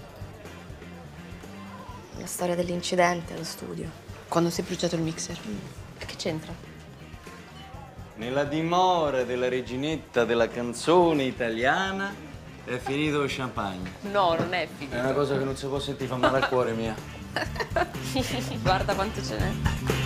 Speaker 5: La storia dell'incidente allo studio.
Speaker 2: Quando si è bruciato il mixer. Mm. E che c'entra?
Speaker 3: Nella dimora della reginetta della canzone italiana è finito lo champagne.
Speaker 2: No, non è finito.
Speaker 3: È una cosa che non si può sentire, fa male al cuore, mia.
Speaker 2: Guarda quanto ce n'è.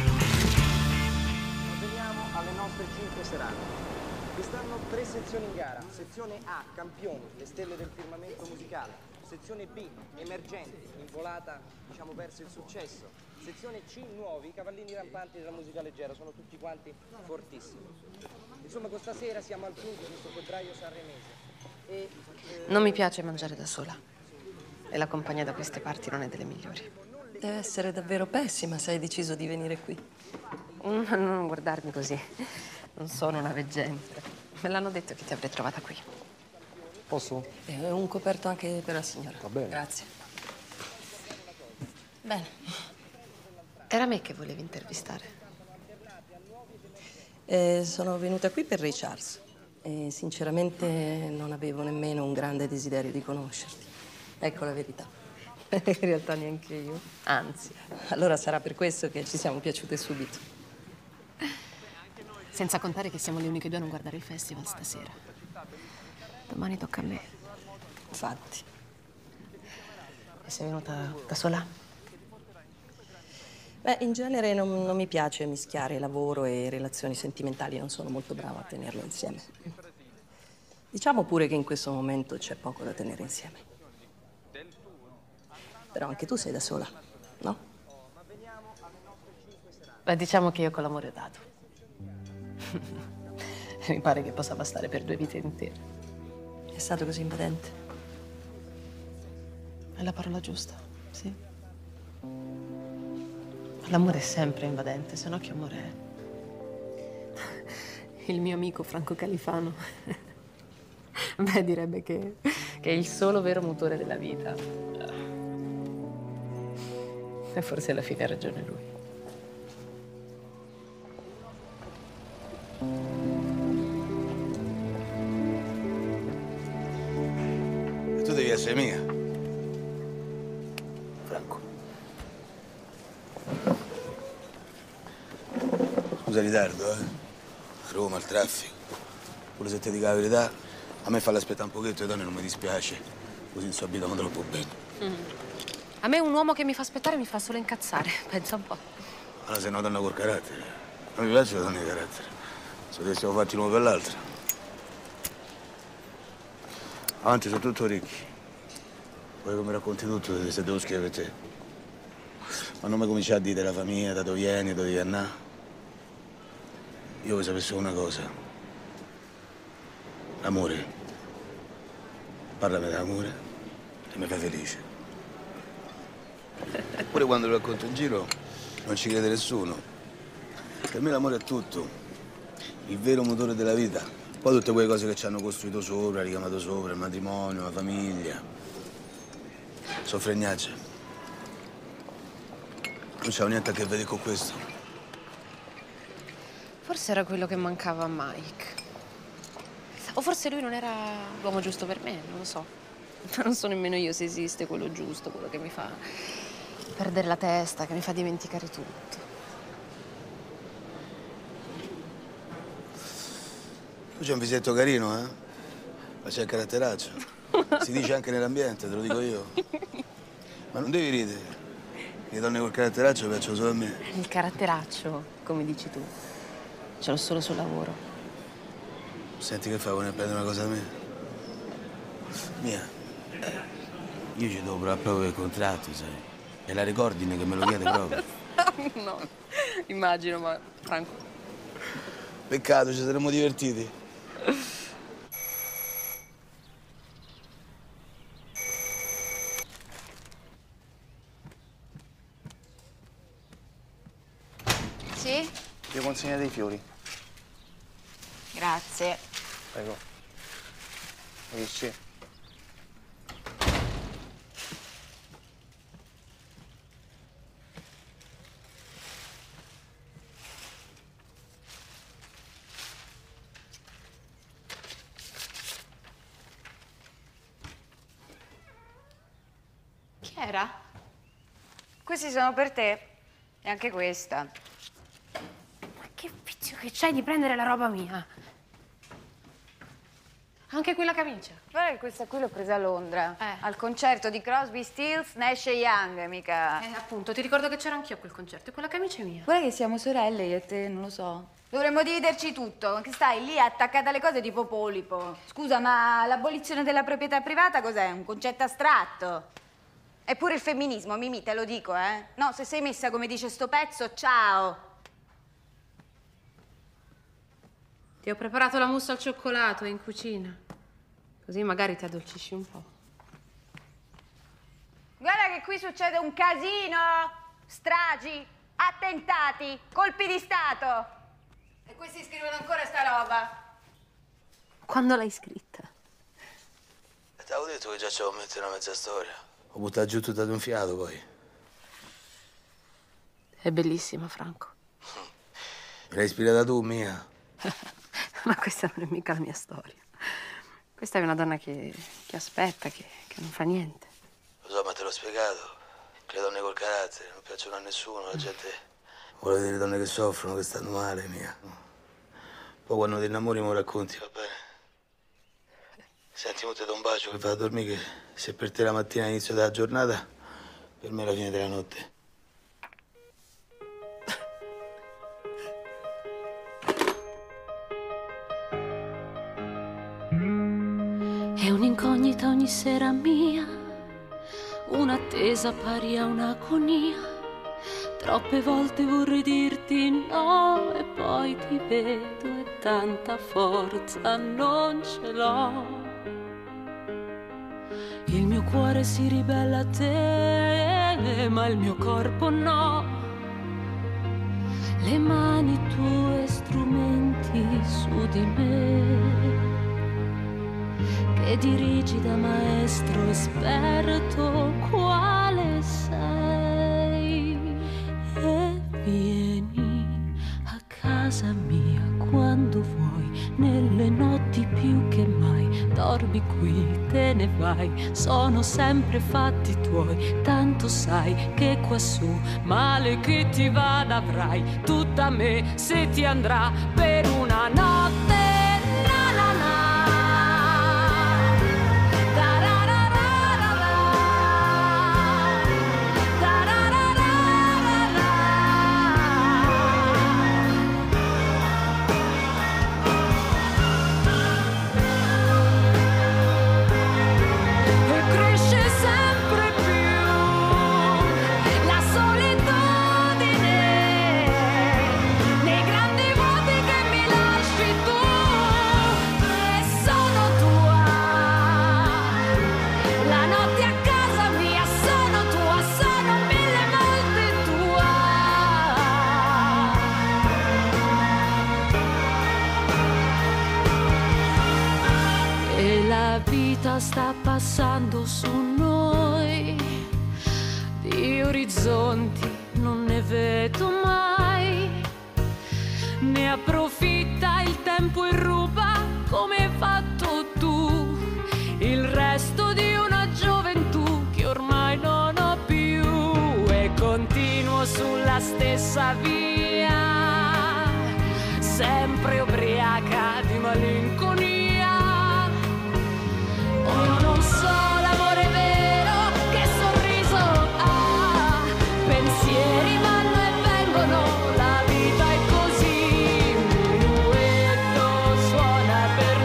Speaker 15: Veniamo alle nostre cinque serate. Quest'anno tre sezioni in gara. Sezione A, campioni, le stelle del firmamento musicale. Sezione B, emergenti, in volata, diciamo, verso il successo. Sezione C, nuovi, cavallini rampanti della musica leggera, sono tutti quanti fortissimi. Insomma, questa sera siamo al punto di questo febbraio sanremese. E, eh...
Speaker 2: Non mi piace mangiare da sola. E la compagnia da queste parti non è delle migliori.
Speaker 12: Deve essere davvero pessima se hai deciso di venire qui.
Speaker 2: Mm, non guardarmi così. Non sono una veggente. Me l'hanno detto che ti avrei trovata qui.
Speaker 12: Posso? È un coperto anche per la signora.
Speaker 13: Va bene.
Speaker 12: Grazie.
Speaker 2: Bene. Era me che volevi intervistare.
Speaker 12: Eh, sono venuta qui per Ray Charles e sinceramente non avevo nemmeno un grande desiderio di conoscerti. Ecco la verità.
Speaker 2: In realtà neanche io. Anzi.
Speaker 12: Allora sarà per questo che ci siamo piaciute subito.
Speaker 2: Senza contare che siamo le uniche due a non guardare il festival stasera. Domani tocca a me.
Speaker 12: Infatti.
Speaker 2: E sei venuta da sola?
Speaker 12: Beh, in genere non, non mi piace mischiare lavoro e relazioni sentimentali, non sono molto brava a tenerlo insieme. Diciamo pure che in questo momento c'è poco da tenere insieme. Però anche tu sei da sola, no?
Speaker 2: Beh, diciamo che io con l'amore ho dato. Mi pare che possa bastare per due vite intere.
Speaker 12: È stato così invadente?
Speaker 2: È la parola giusta, sì. L'amore è sempre invadente, se no che amore è? Il mio amico Franco Califano, beh, direbbe che, che è il solo vero motore della vita. E forse alla fine ha ragione lui.
Speaker 10: Tu devi essere mia. Franco. Scusa il ritardo, eh? A Roma, il traffico. Pure se ti dico la verità, a me farle aspettare un pochetto, le donne non mi dispiace. Così non so abitano troppo bene.
Speaker 2: Mm. A me un uomo che mi fa aspettare mi fa solo incazzare, pensa un po'.
Speaker 10: Allora sei una donna col carattere. Non mi piace la donna di carattere. Se dovessimo farci l'uno per l'altro. Avanti, sono tutto ricchi. Vuoi che mi racconti tutto se devo scrivere per te? Ma non mi cominciare a dire della famiglia, da dove vieni, dove devi andare. Io voglio sapere solo una cosa. L'amore. Parlami dell'amore e mi fai felice. Eppure quando lo racconto in giro non ci crede nessuno. Per me l'amore è tutto. Il vero motore della vita. Poi tutte quelle cose che ci hanno costruito sopra, richiamato sopra, il matrimonio, la famiglia. Sono fregnacce. Non c'avevo niente a che vedere con questo.
Speaker 2: Forse era quello che mancava a Mike. O forse lui non era l'uomo giusto per me, non lo so. Non so nemmeno io se esiste quello giusto, quello che mi fa perdere la testa, che mi fa dimenticare tutto.
Speaker 10: Tu c'è un visetto carino, eh? Ma c'è il caratteraccio. Si dice anche nell'ambiente, te lo dico io. Ma non devi ridere. Le donne col caratteraccio piacciono solo a me.
Speaker 2: Il caratteraccio, come dici tu, ce l'ho solo sul lavoro.
Speaker 10: Senti che fai quando prendi una cosa da me? Mia, io ci devo provare proprio per il contratto, sai? E la Recordine che me lo chiede proprio.
Speaker 2: No, immagino, ma Franco.
Speaker 10: Peccato, ci saremmo divertiti.
Speaker 8: Sì?
Speaker 15: Ti consegna dei fiori.
Speaker 8: Grazie.
Speaker 15: Prego. Riesci?
Speaker 8: Chi era? Questi sono per te. E anche questa.
Speaker 2: Ma che vizio che c'hai di prendere la roba mia? Anche quella camicia.
Speaker 8: Guarda che questa qui l'ho presa a Londra. Eh. Al concerto di Crosby, Stills, Nash e Young, mica.
Speaker 2: Eh, appunto, ti ricordo che c'ero anch'io a quel concerto e quella camicia è mia.
Speaker 8: Guarda che siamo sorelle io e te, non lo so. Dovremmo dividerci tutto, che stai lì attaccata alle cose tipo polipo. Scusa, ma l'abolizione della proprietà privata cos'è? Un concetto astratto? Eppure il femminismo, Mimì, te lo dico, eh? No, se sei messa come dice sto pezzo, ciao!
Speaker 2: Ti ho preparato la mousse al cioccolato in cucina. Così magari ti addolcisci un po'.
Speaker 8: Guarda che qui succede un casino! Stragi, attentati, colpi di Stato! E questi scrivono ancora sta roba?
Speaker 2: Quando l'hai scritta?
Speaker 10: E ti avevo detto che già ci avevo messo una mezza storia. Ho buttato giù tutta d'un fiato, poi.
Speaker 2: È bellissima, Franco.
Speaker 10: Me l'hai ispirata tu, Mia?
Speaker 2: Ma questa non è mica la mia storia. Questa è una donna che, che aspetta, che, che non fa niente.
Speaker 10: Lo so, ma te l'ho spiegato. Che le donne col carattere non piacciono a nessuno, la gente vuole vedere donne che soffrono, che stanno male, Mia. Poi quando ti innamori me lo racconti, va bene? Senti, mo te do un bacio che vado a dormire, che se per te la mattina è l'inizio della giornata, per me è la fine della notte.
Speaker 11: È un'incognita ogni sera mia, un'attesa pari a un'agonia. Troppe volte vorrei dirti no e poi ti vedo e tanta forza non ce l'ho. Il mio cuore si ribella a te, ma il mio corpo no. Le mani tue strumenti su di me, che dirigi da maestro esperto quale sei. E vieni a casa mia quando vuoi, nelle notti più che mai. Dormi qui, te ne vai, sono sempre fatti tuoi. Tanto sai che quassù male che ti vada avrai tutta me se ti andrà per una notte. Na na na. Sta passando su noi, di orizzonti non ne vedo mai. Ne approfitta il tempo e ruba come hai fatto tu il resto di una gioventù che ormai non ho più. E continuo sulla stessa via, sempre ubriaca di malinconia. Io non so l'amore vero, che sorriso ha, pensieri vanno e vengono, la vita è così, un duetto suona per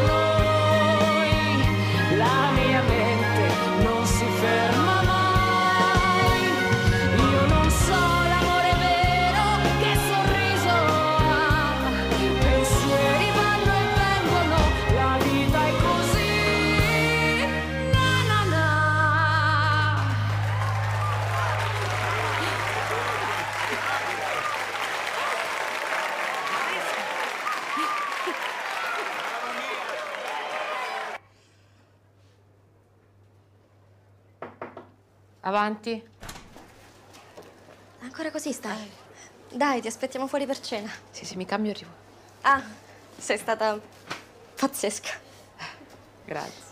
Speaker 11: noi, la mia mente non si ferma mai. Io non so l'amore vero, che sorriso ha, pensieri vanno e vengono, la vita è così.
Speaker 2: Avanti.
Speaker 5: Ancora così stai? Dai, ti aspettiamo fuori per cena.
Speaker 2: Sì, sì, mi cambio e arrivo.
Speaker 5: Ah, sei stata pazzesca.
Speaker 2: Grazie.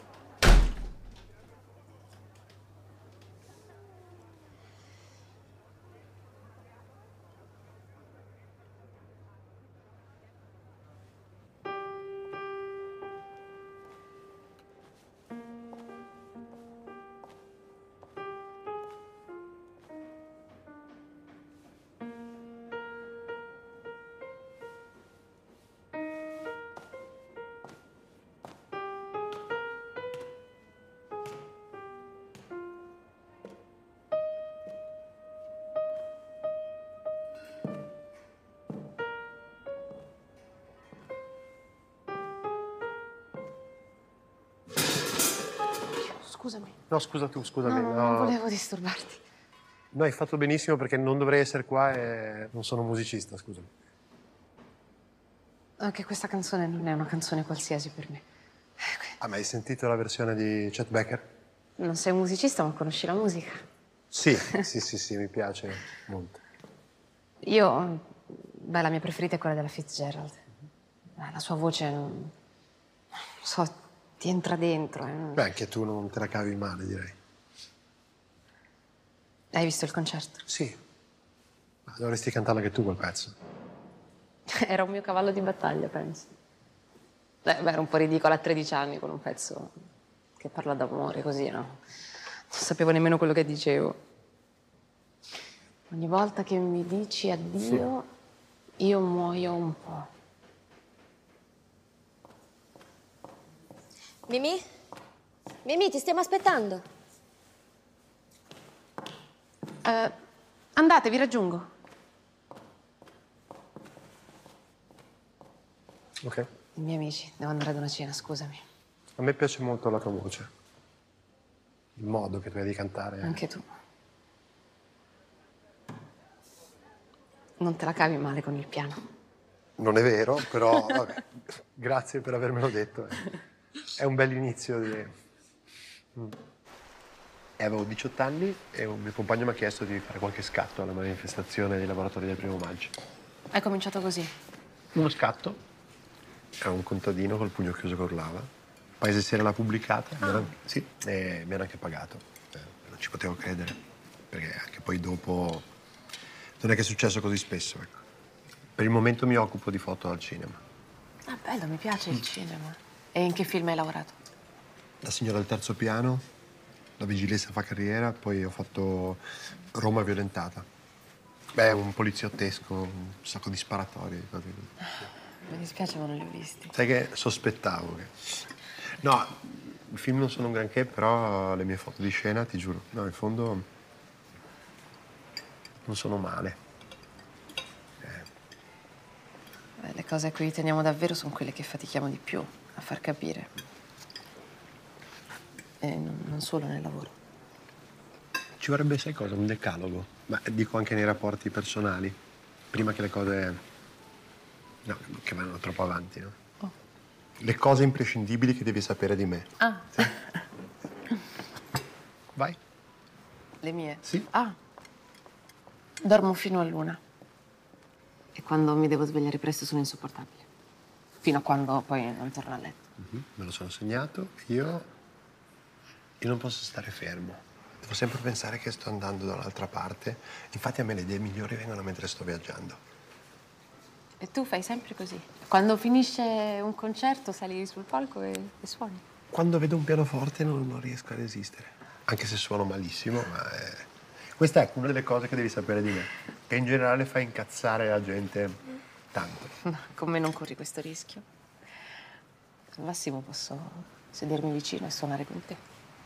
Speaker 2: Scusami.
Speaker 16: No, scusa tu, scusami.
Speaker 2: No,
Speaker 16: no.
Speaker 2: non volevo disturbarti.
Speaker 16: No, hai fatto benissimo perché non dovrei essere qua e non sono musicista, scusami.
Speaker 2: Anche questa canzone non è una canzone qualsiasi per me.
Speaker 16: Ah, ma hai sentito la versione di Chet Baker?
Speaker 2: Non sei un musicista, ma conosci la musica.
Speaker 16: Sì, sì, sì, sì, mi piace molto.
Speaker 2: Io, beh, la mia preferita è quella della Fitzgerald. La sua voce, non, non so, ti entra dentro. Eh.
Speaker 16: Beh, anche tu non te la cavi male, direi.
Speaker 2: Hai visto il concerto?
Speaker 16: Sì. Ma dovresti cantarla anche tu quel pezzo.
Speaker 2: Era un mio cavallo di battaglia, penso. Eh, beh, era un po' ridicolo a tredici anni con un pezzo che parla d'amore, così, no? Non sapevo nemmeno quello che dicevo. Ogni volta che mi dici addio, sì, io muoio un po'.
Speaker 5: Mimì? Mimì, ti stiamo aspettando.
Speaker 2: Uh, Andate, vi raggiungo.
Speaker 16: Ok.
Speaker 2: I miei amici, devo andare ad una cena, scusami.
Speaker 16: A me piace molto la tua voce. Il modo che tu hai di cantare.
Speaker 2: Anche tu. Non te la cavi male con il piano.
Speaker 16: Non è vero, però vabbè, grazie per avermelo detto. È un bel inizio di... Mm. E avevo diciotto anni e un mio compagno mi ha chiesto di fare qualche scatto alla manifestazione dei lavoratori del primo maggio.
Speaker 2: Hai cominciato così?
Speaker 16: Uno scatto, era un contadino col pugno chiuso che urlava. Il Paese Sera l'ha pubblicata,
Speaker 2: Ah.
Speaker 16: mi hanno- sì, e mi hanno anche pagato. Eh, non ci potevo credere, perché anche poi dopo non è che è successo così spesso, ecco. Per il momento mi occupo di foto al cinema.
Speaker 2: Ah, bello, mi piace il cinema. E in che film hai lavorato?
Speaker 16: La signora del terzo piano, La vigilessa fa carriera, poi ho fatto Roma violentata. Beh, un poliziottesco, un sacco di sparatorie. Cose così.
Speaker 2: Mi dispiace, ma non li ho visti.
Speaker 16: Sai che sospettavo che... No, i film non sono un granché, però le mie foto di scena, ti giuro, no, in fondo non sono male.
Speaker 2: Beh, le cose a cui teniamo davvero sono quelle che fatichiamo di più a far capire. E non, non solo nel lavoro.
Speaker 16: Ci vorrebbe, sai cosa, un decalogo, ma dico anche nei rapporti personali, prima che le cose... no, che vanno troppo avanti, no?
Speaker 2: Oh.
Speaker 16: Le cose imprescindibili che devi sapere di me.
Speaker 2: Ah.
Speaker 16: Vai.
Speaker 2: Le mie?
Speaker 16: Sì.
Speaker 2: Ah. Dormo fino a luna. E quando mi devo svegliare presto sono insopportabile. Fino a quando poi non torno a letto.
Speaker 16: Mhm, me lo sono segnato. Io... io non posso stare fermo. Devo sempre pensare che sto andando da un'altra parte. Infatti a me le idee migliori vengono mentre sto viaggiando.
Speaker 2: E tu fai sempre così. Quando finisce un concerto sali sul palco e, e suoni.
Speaker 16: Quando vedo un pianoforte non, non riesco a resistere. Anche se suono malissimo, ma è... questa è una delle cose che devi sapere di me. Che in generale fa incazzare la gente tanto.
Speaker 2: No, con me non corri questo rischio. Al massimo posso sedermi vicino e suonare con te.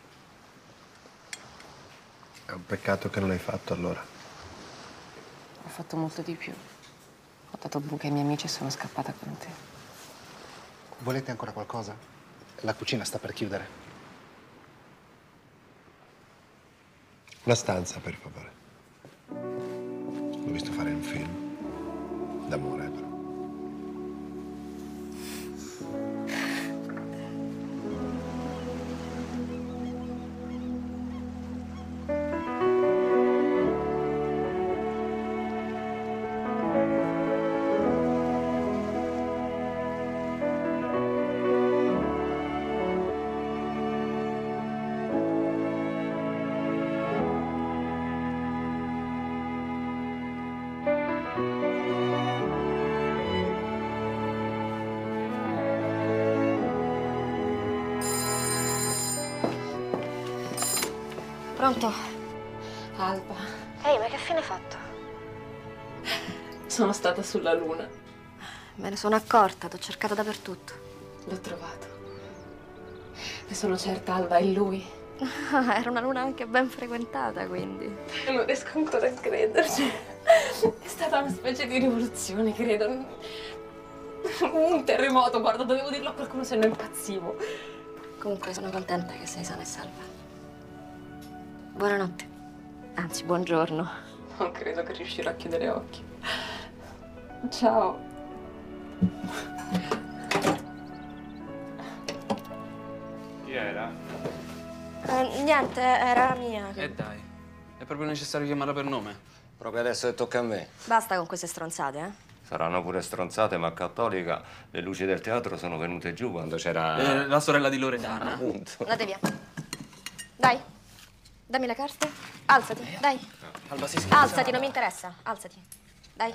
Speaker 16: È un peccato che non l'hai fatto allora.
Speaker 2: Ho fatto molto di più. Ho dato buche ai miei amici e sono scappata con te.
Speaker 17: Volete ancora qualcosa? La cucina sta per chiudere.
Speaker 16: Una stanza, per favore. L'ho visto fare un film. D'amore, però.
Speaker 5: Pronto?
Speaker 2: Alba,
Speaker 5: Ehi, ma che fine hai fatto?
Speaker 2: sono stata sulla luna.
Speaker 5: Me ne sono accorta, t'ho cercato dappertutto.
Speaker 2: L'ho trovato. Ne sono certa, Alba, è lui.
Speaker 5: Era una luna anche ben frequentata, quindi.
Speaker 2: Non riesco ancora a crederci. È stata una specie di rivoluzione, credo. Un terremoto, guarda, dovevo dirlo a qualcuno se no impazzivo.
Speaker 5: Comunque sono contenta che sei sana e salva. Buonanotte. Anzi, buongiorno.
Speaker 2: Non credo che riuscirò a chiudere occhi. Ciao.
Speaker 3: Chi era?
Speaker 5: Eh, niente, era mia.
Speaker 18: Eh dai, è proprio necessario chiamarla per nome?
Speaker 7: Proprio adesso che tocca a me.
Speaker 5: Basta con queste stronzate, eh?
Speaker 7: Saranno pure stronzate, ma a Cattolica le luci del teatro sono venute giù quando c'era...
Speaker 18: Eh, la sorella di Loredana.
Speaker 7: Appunto.
Speaker 5: Andate via. Dai, dammi le carte. Alzati, dai.
Speaker 18: Alba, si scherza.
Speaker 5: Alzati, non mi interessa. Alzati. Dai.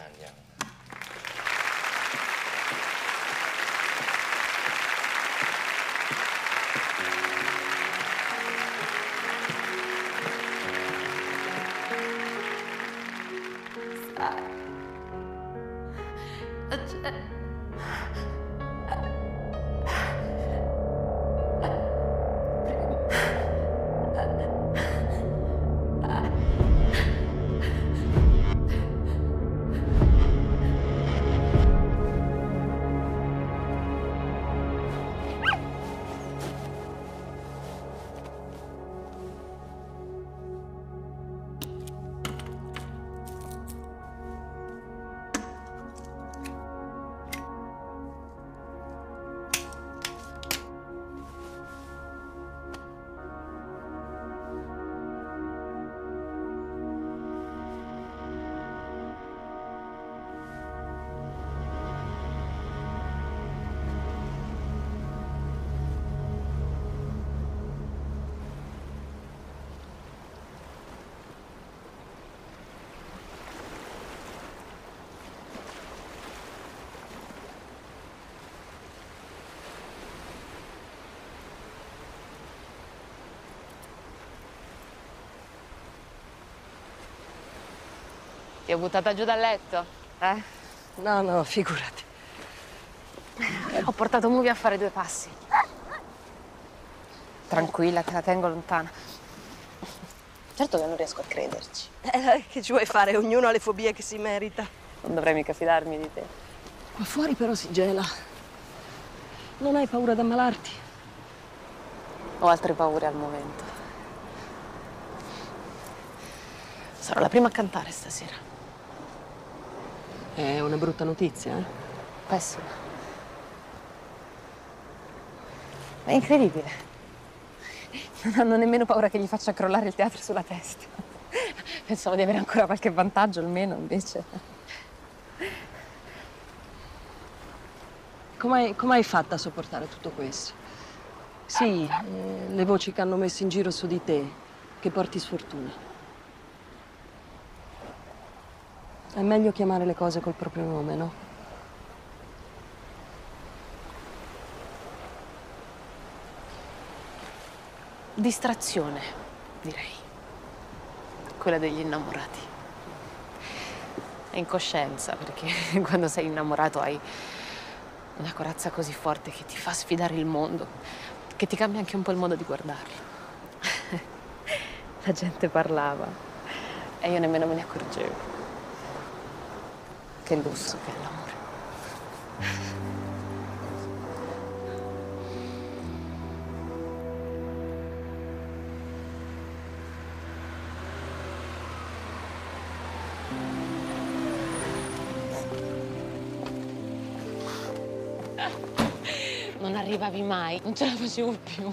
Speaker 2: Ti ho buttata giù dal letto? Eh?
Speaker 12: No, no, figurati.
Speaker 2: Ho portato Muvi a fare due passi. Tranquilla, te la tengo lontana. Certo che non riesco a crederci.
Speaker 12: Eh, che ci vuoi fare? Ognuno ha le fobie che si merita.
Speaker 2: Non dovrei mica fidarmi di te.
Speaker 12: Qua fuori però si gela. Non hai paura di ammalarti?
Speaker 2: Ho altre paure al momento. Sarò la prima a cantare stasera.
Speaker 12: È una brutta notizia, eh?
Speaker 2: Pessima. È incredibile. Non hanno nemmeno paura che gli faccia crollare il teatro sulla testa. Pensavo di avere ancora qualche vantaggio, almeno, invece.
Speaker 12: Come hai fatto a sopportare tutto questo? Sì, eh, le voci che hanno messo in giro su di te, che porti sfortuna. È meglio chiamare le cose col proprio nome, no?
Speaker 2: Distrazione, direi. Quella degli innamorati. È incoscienza, perché quando sei innamorato hai una corazza così forte che ti fa sfidare il mondo, che ti cambia anche un po' il modo di guardarlo. La gente parlava e io nemmeno me ne accorgevo. Che lusso che è l'amore. Non arrivavi mai, non ce la facevo più.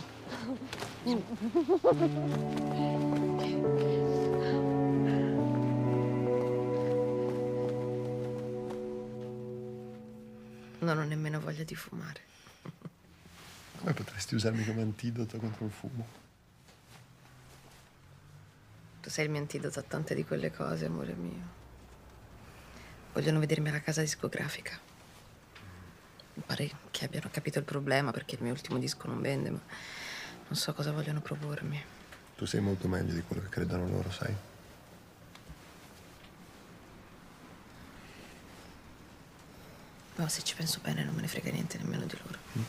Speaker 2: Non ho nemmeno voglia di fumare.
Speaker 16: Come potresti usarmi come antidoto contro il fumo?
Speaker 2: Tu sei il mio antidoto a tante di quelle cose, amore mio. Vogliono vedermi alla casa discografica. Mi pare che abbiano capito il problema perché il mio ultimo disco non vende, ma non so cosa vogliono propormi.
Speaker 16: Tu sei molto meglio di quello che credono loro, sai?
Speaker 2: Ma se ci penso bene non me ne frega niente nemmeno di loro. Mm.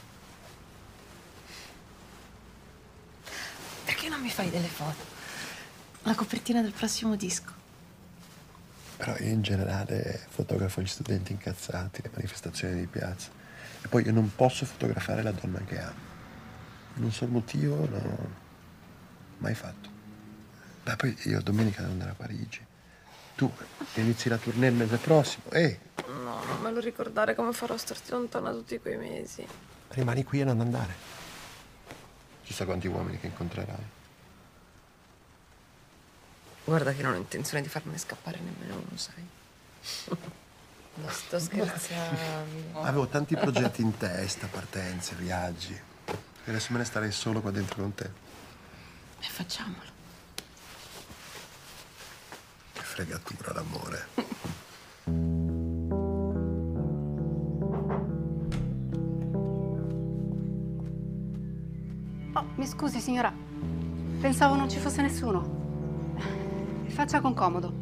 Speaker 2: Perché non mi fai delle foto? La copertina del prossimo disco.
Speaker 16: Però io in generale fotografo gli studenti incazzati, le manifestazioni di piazza. E poi io non posso fotografare la donna che amo. Non so il motivo, non ho mai fatto. Beh, poi io domenica devo andare a Parigi. Tu inizi la tournée il mese prossimo. Ehi!
Speaker 2: No, non me lo ricordare come farò a starti lontana tutti quei mesi.
Speaker 16: Rimani qui e non andare. Chissà quanti uomini che incontrerai.
Speaker 2: Guarda che non ho intenzione di farmene scappare nemmeno uno, sai? Non sto scherzando.
Speaker 16: Avevo tanti progetti in testa, partenze, viaggi. E adesso me ne starei solo qua dentro con te.
Speaker 2: E facciamolo.
Speaker 16: Che fregatura l'amore.
Speaker 14: Oh, mi scusi, signora. Pensavo non ci fosse nessuno. Faccia con comodo.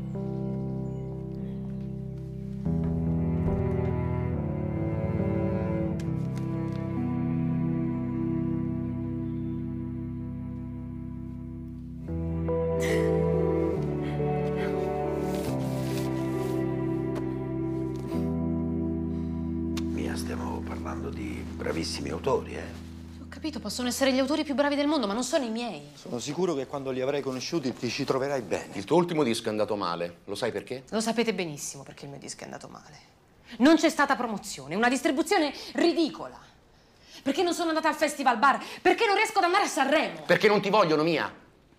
Speaker 10: Mia, stiamo parlando di bravissimi autori, eh?
Speaker 1: Ho capito, possono essere gli autori più bravi del mondo, ma non sono i miei.
Speaker 19: Sono sicuro che quando li avrai conosciuti ti ci troverai bene.
Speaker 18: Il tuo ultimo disco è andato male. Lo sai perché?
Speaker 1: Lo sapete benissimo perché il mio disco è andato male. Non c'è stata promozione, una distribuzione ridicola. Perché non sono andata al Festival Bar? Perché non riesco ad andare a Sanremo?
Speaker 18: Perché non ti vogliono, Mia.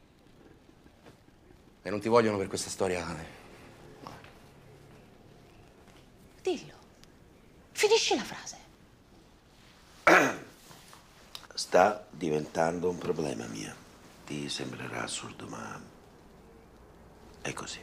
Speaker 18: E non ti vogliono per questa storia.
Speaker 1: Dillo. Finisci la frase.
Speaker 10: Sta diventando un problema, Mia. Ti sembrerà assurdo, ma è così.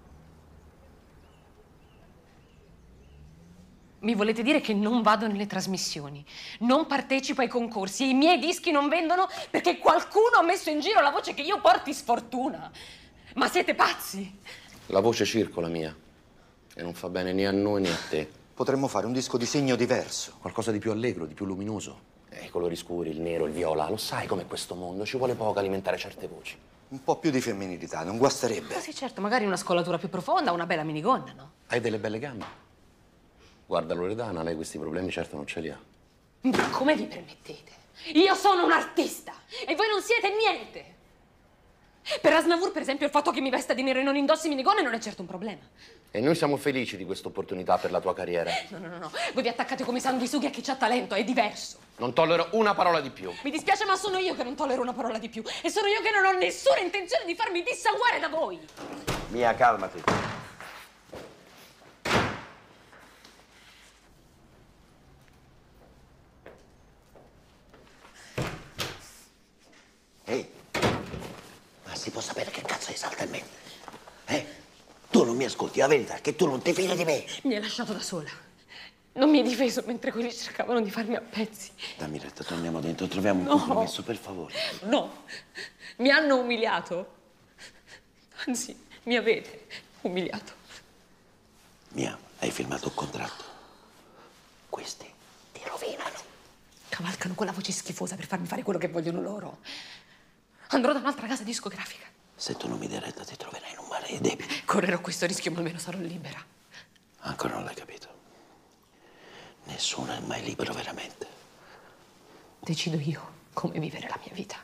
Speaker 1: Mi volete dire che non vado nelle trasmissioni, non partecipo ai concorsi e i miei dischi non vendono perché qualcuno ha messo in giro la voce che io porti sfortuna? Ma siete pazzi?
Speaker 18: La voce circola, Mia. E non fa bene né a noi né a te.
Speaker 19: Potremmo fare un disco di segno diverso.
Speaker 18: Qualcosa di più allegro, di più luminoso. Eh, i colori scuri, il nero, il viola. Lo sai com'è questo mondo, ci vuole poco alimentare certe voci.
Speaker 19: Un po' più di femminilità, non guasterebbe.
Speaker 1: Ah, sì, certo, magari una scolatura più profonda, una bella minigonna, no?
Speaker 18: Hai delle belle gambe. Guarda Loredana, lei questi problemi certo non ce li ha.
Speaker 1: Ma come vi permettete? Io sono un artista e voi non siete niente. Per Aznavour, per esempio, il fatto che mi vesta di nero e non indossi minigonne non è certo un problema.
Speaker 18: E noi siamo felici di questa opportunità per la tua carriera.
Speaker 1: No, no, no, no. Voi vi attaccate come sanguisughi a chi c'ha talento, è diverso.
Speaker 18: Non tollero una parola di più.
Speaker 1: Mi dispiace, ma sono io che non tollero una parola di più. E sono io che non ho nessuna intenzione di farmi dissanguare da voi.
Speaker 10: Mia, calmati. Ehi, ma si può sapere che cazzo hai salta in mente? Eh? Tu non mi ascolti, la verità è che tu non ti fidi di me.
Speaker 1: Mi hai lasciato da sola. Non mi hai difeso mentre quelli cercavano di farmi a pezzi.
Speaker 10: Dammi retta, torniamo dentro, troviamo un
Speaker 1: No.
Speaker 10: compromesso, per favore.
Speaker 1: No, mi hanno umiliato. Anzi, mi avete umiliato.
Speaker 10: Mia, hai firmato un contratto. Questi ti rovinano.
Speaker 1: Cavalcano quella voce schifosa per farmi fare quello che vogliono loro. Andrò da un'altra casa discografica.
Speaker 10: Se tu non mi dai retta ti troverai in un mare di debiti.
Speaker 1: Correrò questo rischio, ma almeno sarò libera.
Speaker 10: Ancora non l'hai capito. Nessuno è mai libero veramente.
Speaker 1: Decido io come vivere la mia vita.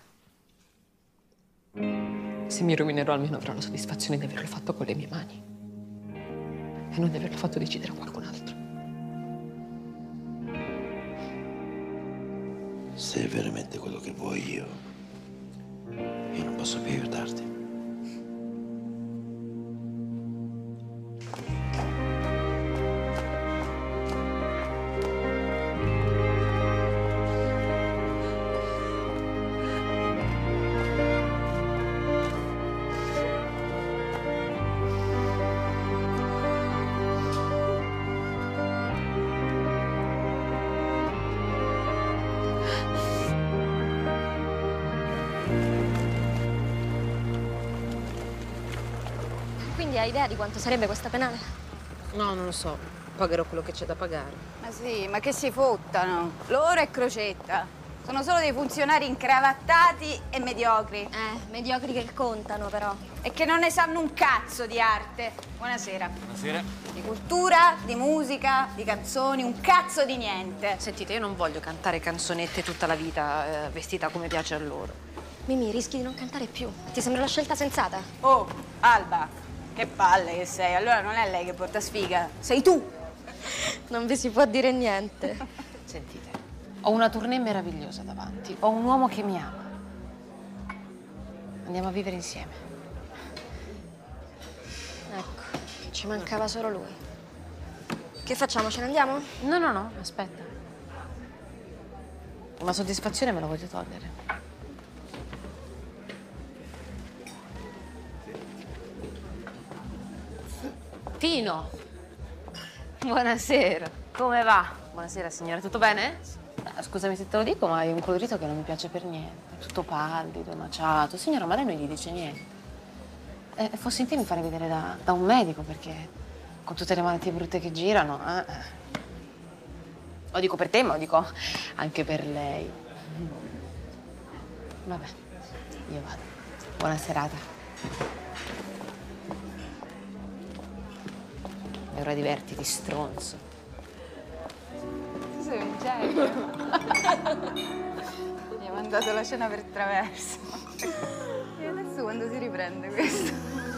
Speaker 1: Se mi rovinerò, almeno avrò la soddisfazione di averlo fatto con le mie mani. E non di averlo fatto decidere a qualcun altro.
Speaker 10: Se è veramente quello che vuoi io, io non posso più aiutarti.
Speaker 5: Quindi hai idea di quanto sarebbe questa penale?
Speaker 2: No, non lo so. Pagherò quello che c'è da pagare.
Speaker 8: Ma sì, ma che si fottano? Loro e Crocetta. Sono solo dei funzionari incravattati e mediocri.
Speaker 5: Eh, mediocri che contano, però.
Speaker 8: E che non ne sanno un cazzo di arte. Buonasera.
Speaker 18: Buonasera.
Speaker 8: Di cultura, di musica, di canzoni, un cazzo di niente.
Speaker 2: Sentite, io non voglio cantare canzonette tutta la vita eh, vestita come piace a loro.
Speaker 5: Mimì, rischi di non cantare più. Ti sembra la scelta sensata?
Speaker 8: Oh, Alba, che palle che sei. Allora non è lei che porta sfiga, sei tu.
Speaker 5: Non vi si può dire niente.
Speaker 2: Sentite, ho una tournée meravigliosa davanti. Ho un uomo che mi ama. Andiamo a vivere insieme.
Speaker 5: Ecco, ci mancava solo lui. Che facciamo, ce ne andiamo?
Speaker 2: No, no, no, aspetta. Una soddisfazione me la voglio togliere. Tino! Buonasera. Come va? Buonasera, signora. Tutto bene? Ah, scusami se te lo dico, ma hai un colorito che non mi piace per niente. È tutto pallido, maciato. Signora, ma lei non gli dice niente. Eh, fossi in te mi farei vedere da, da un medico, perché con tutte le malattie brutte che girano... Eh. Lo dico per te, ma lo dico anche per lei. Vabbè, io vado. Buona serata. E ora divertiti, stronzo.
Speaker 8: Tu sei un genio. Mi ha mandato la scena per traverso. E adesso quando si riprende questo?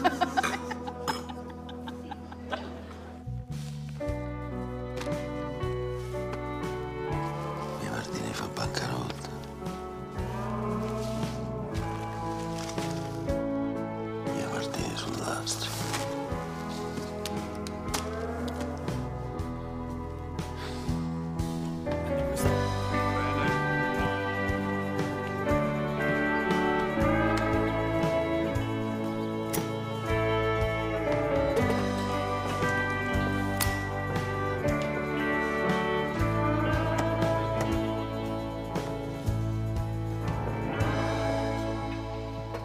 Speaker 10: Mia Martini fa bancarotta. Mia Martini sul nastro.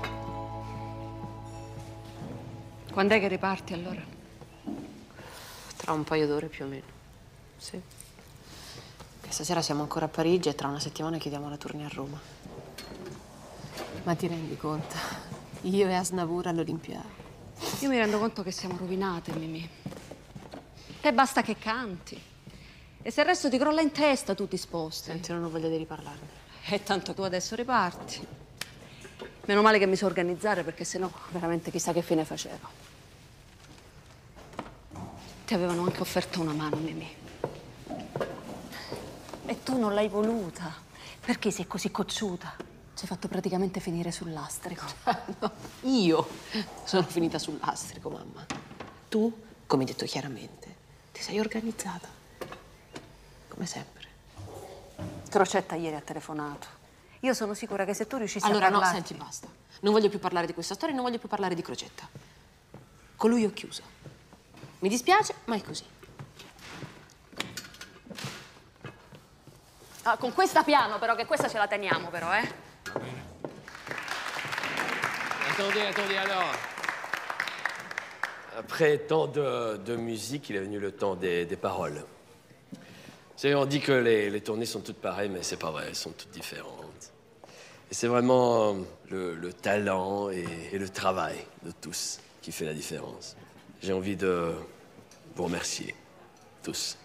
Speaker 1: Quando è che riparti allora?
Speaker 2: Tra un paio d'ore più o meno. Sì. Che stasera siamo ancora a Parigi e tra una settimana chiediamo la tournée a Roma. Ma ti rendi conto? Io e Aznavour all'Olimpiade.
Speaker 6: Io mi rendo conto che siamo rovinate, Mimì. Te basta che canti. E se il resto ti crolla in testa, tu ti sposti.
Speaker 2: Senti, non ho voglia di riparlarne.
Speaker 6: E tanto tu adesso riparti. Meno male che mi so organizzare, perché sennò veramente chissà che fine facevo. Ti avevano anche offerto una mano, Mimì. E tu non l'hai voluta. Perché sei così cocciuta? Ci hai fatto praticamente finire sul lastrico.
Speaker 2: No, io sono finita sul lastrico, mamma. Tu, come hai detto chiaramente, ti sei organizzata. Come sempre.
Speaker 6: Crocetta ieri ha telefonato. Io sono sicura che se tu riuscissi
Speaker 2: allora,
Speaker 6: a parlarti...
Speaker 2: Allora, no, senti, basta. Non voglio più parlare di questa storia, non voglio più parlare di Crocetta. Con lui ho chiuso. Mi dispiace, ma è così.
Speaker 6: Ah, con questa piano, però, che questa ce la teniamo, però, eh.
Speaker 20: Attendez, attendez, alors. Après tant de, de musique, il est venu le temps des, des paroles. Vous savez, on dit que les, les tournées sont toutes pareilles, mais c'est pas vrai, elles sont toutes différentes. Et c'est vraiment le, le talent et, et le travail de tous qui fait la différence. J'ai envie de vous remercier, tous.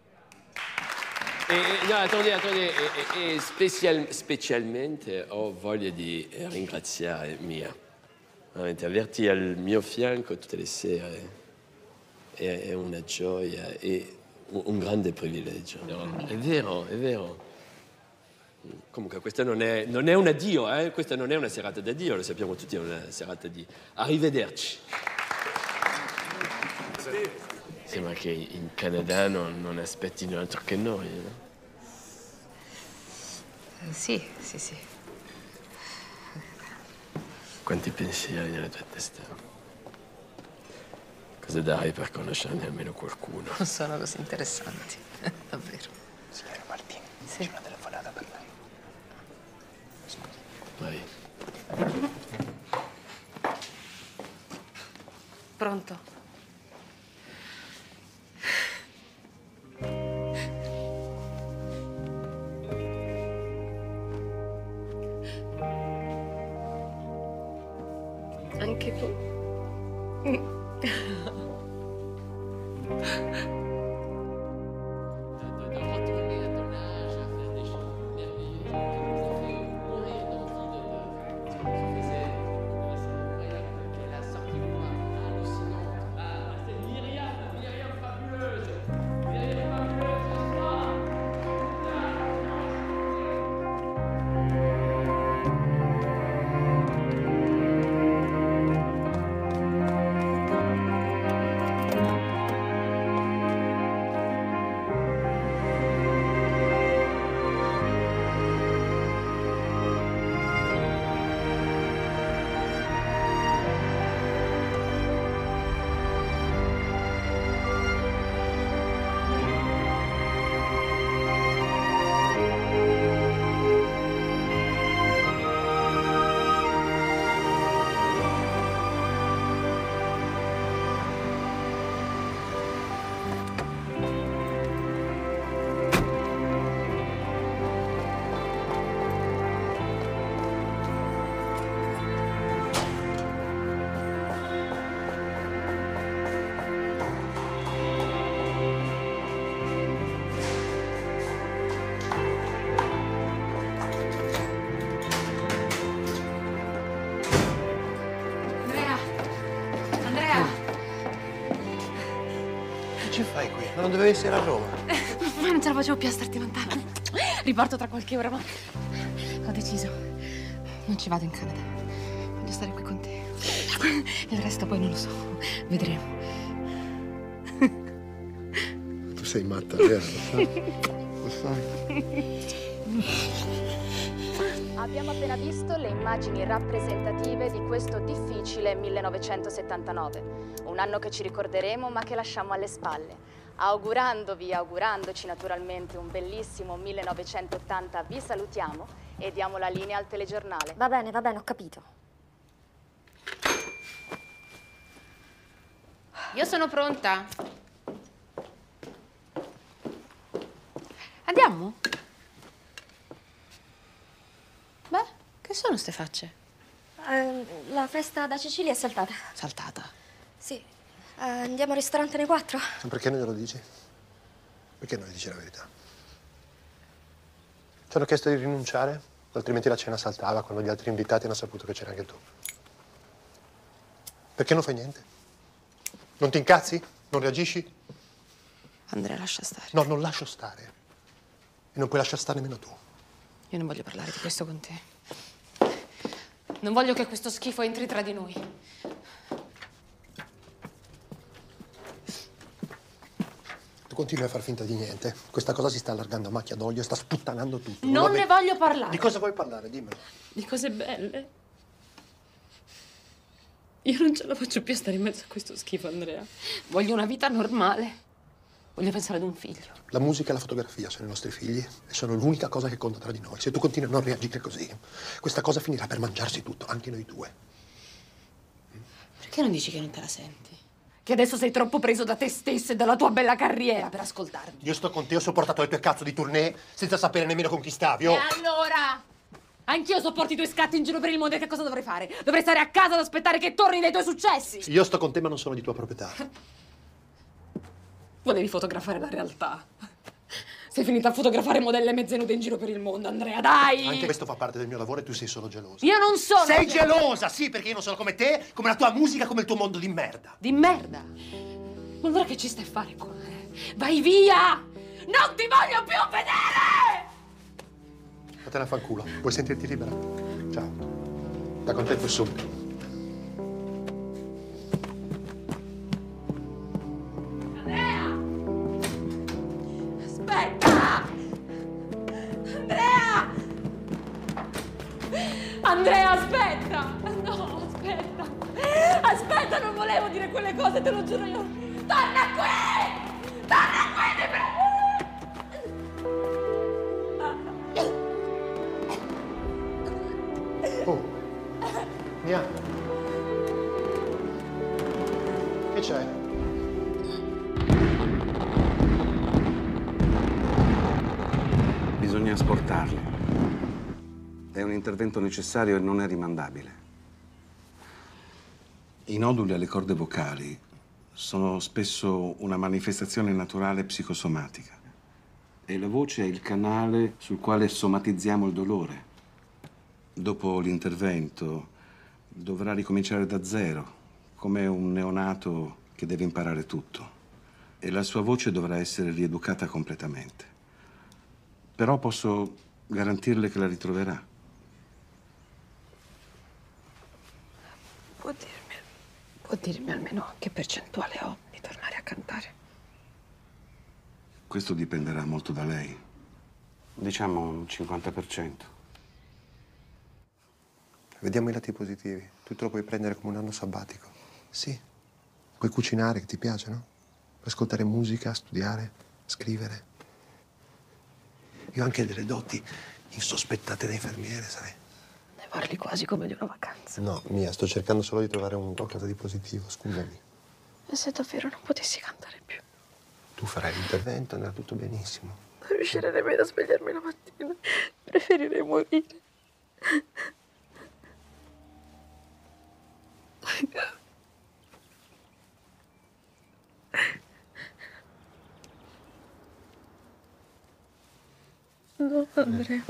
Speaker 20: E, e, no, attendez, attendez, e, e, e special, specialmente ho voglia di ringraziare Mia. Veramente, averti al mio fianco tutte le sere è, è una gioia, è un, un grande privilegio. No? È vero, è vero. Comunque, questa non è, non è un addio, eh? Questa non è una serata d'addio, lo sappiamo tutti, è una serata di arrivederci. Sembra che in Canada non, non aspettino altro che noi, no?
Speaker 2: Eh, sì, sì, sì.
Speaker 20: Quanti pensieri nella tua testa? Cosa dai per conoscerne almeno qualcuno?
Speaker 2: Non sono così interessanti, davvero.
Speaker 17: Signora Martini,
Speaker 2: sì.
Speaker 17: c'è una telefonata per lei.
Speaker 20: Vai.
Speaker 2: Pronto? Anche tu?
Speaker 4: Che fai qui? Non dovevi essere a Roma.
Speaker 2: Ma non ce la facevo più a starti lontano. Riparto tra qualche ora, ma ho deciso. Non ci vado in Canada. Voglio stare qui con te. Il resto poi non lo so. Vedremo.
Speaker 16: Tu sei matta, vero? Lo sai.
Speaker 21: Abbiamo appena visto le immagini rappresentative di questo difficile millenovecentosettantanove, un anno che ci ricorderemo ma che lasciamo alle spalle, augurandovi, augurandoci naturalmente un bellissimo millenovecentottanta. Vi salutiamo e diamo la linea al telegiornale.
Speaker 5: Va bene, va bene, ho capito.
Speaker 2: Io sono pronta. Andiamo? Beh, che sono ste facce?
Speaker 5: Eh, la festa da Cecilia è saltata.
Speaker 2: Saltata?
Speaker 5: Sì. Eh, andiamo al ristorante nei quattro?
Speaker 16: Perché non glielo dici? Perché non gli dici la verità? Ti hanno chiesto di rinunciare? Altrimenti la cena saltava quando gli altri invitati hanno saputo che c'era anche tu. Perché non fai niente? Non ti incazzi? Non reagisci?
Speaker 2: Andrea, lascia stare.
Speaker 16: No, non lascio stare. E non puoi lasciar stare nemmeno tu.
Speaker 2: Io non voglio parlare di questo con te. Non voglio che questo schifo entri tra di noi.
Speaker 16: Tu continui a far finta di niente. Questa cosa si sta allargando a macchia d'olio e sta sputtanando tutto.
Speaker 2: Non ne voglio parlare.
Speaker 16: Di cosa vuoi parlare? Dimmelo.
Speaker 2: Di cose belle. Io non ce la faccio più a stare in mezzo a questo schifo, Andrea. Voglio una vita normale. Voglio pensare ad un figlio.
Speaker 16: La musica e la fotografia sono i nostri figli e sono l'unica cosa che conta tra di noi. Se tu continui a non reagire così, questa cosa finirà per mangiarsi tutto, anche noi due.
Speaker 2: Perché non dici che non te la senti? Che adesso sei troppo preso da te stesso e dalla tua bella carriera per ascoltarmi.
Speaker 16: Io sto con te, ho sopportato le tue cazzo di tournée senza sapere nemmeno con chi stavi. Oh.
Speaker 2: E allora? Anch'io sopporto i tuoi scatti in giro per il mondo e che cosa dovrei fare? Dovrei stare a casa ad aspettare che torni dai tuoi successi.
Speaker 16: Io sto con te ma non sono di tua proprietà.
Speaker 2: Volevi fotografare la realtà. Sei finita a fotografare modelle mezze nude in giro per il mondo, Andrea, dai!
Speaker 16: Anche questo fa parte del mio lavoro e tu sei solo gelosa.
Speaker 2: Io non sono...
Speaker 16: Sei gelosa, sì, perché io non sono come te, come la tua musica, come il tuo mondo di merda.
Speaker 2: Di merda? Ma allora che ci stai a fare qua? Eh? Vai via! Non ti voglio più vedere!
Speaker 16: Fatela a fanculo. Vuoi sentirti libera? Ciao. Da contento subito.
Speaker 2: Aspetta! Andrea! Andrea, aspetta! No, aspetta! Aspetta, non volevo dire quelle cose, te lo giuro io! Torna qui! Torna qui, ti prego!
Speaker 16: Oh, Mia. Che c'è?
Speaker 9: Bisogna asportarli. È un intervento necessario e non è rimandabile. I noduli alle corde vocali sono spesso una manifestazione naturale psicosomatica e la voce è il canale sul quale somatizziamo il dolore. Dopo l'intervento dovrà ricominciare da zero, come un neonato che deve imparare tutto. E la sua voce dovrà essere rieducata completamente. Però posso garantirle che la ritroverà.
Speaker 12: Può dirmi, può dirmi almeno che percentuale ho di tornare a cantare?
Speaker 9: Questo dipenderà molto da lei. Diciamo un cinquanta per cento.
Speaker 16: Vediamo i lati positivi. Tu te lo puoi prendere come un anno sabbatico. Sì. Puoi cucinare, che ti piace, no? Puoi ascoltare musica, studiare, scrivere. Io ho anche delle doti insospettate da infermiere, sai?
Speaker 12: Ne parli quasi come di una vacanza.
Speaker 16: No, Mia, sto cercando solo di trovare un qualcosa di positivo, scusami.
Speaker 12: E se davvero non potessi cantare più?
Speaker 16: Tu farai l'intervento, andrà tutto benissimo.
Speaker 12: Non riuscirei nemmeno a svegliarmi la mattina. Preferirei morire. No, Andrea.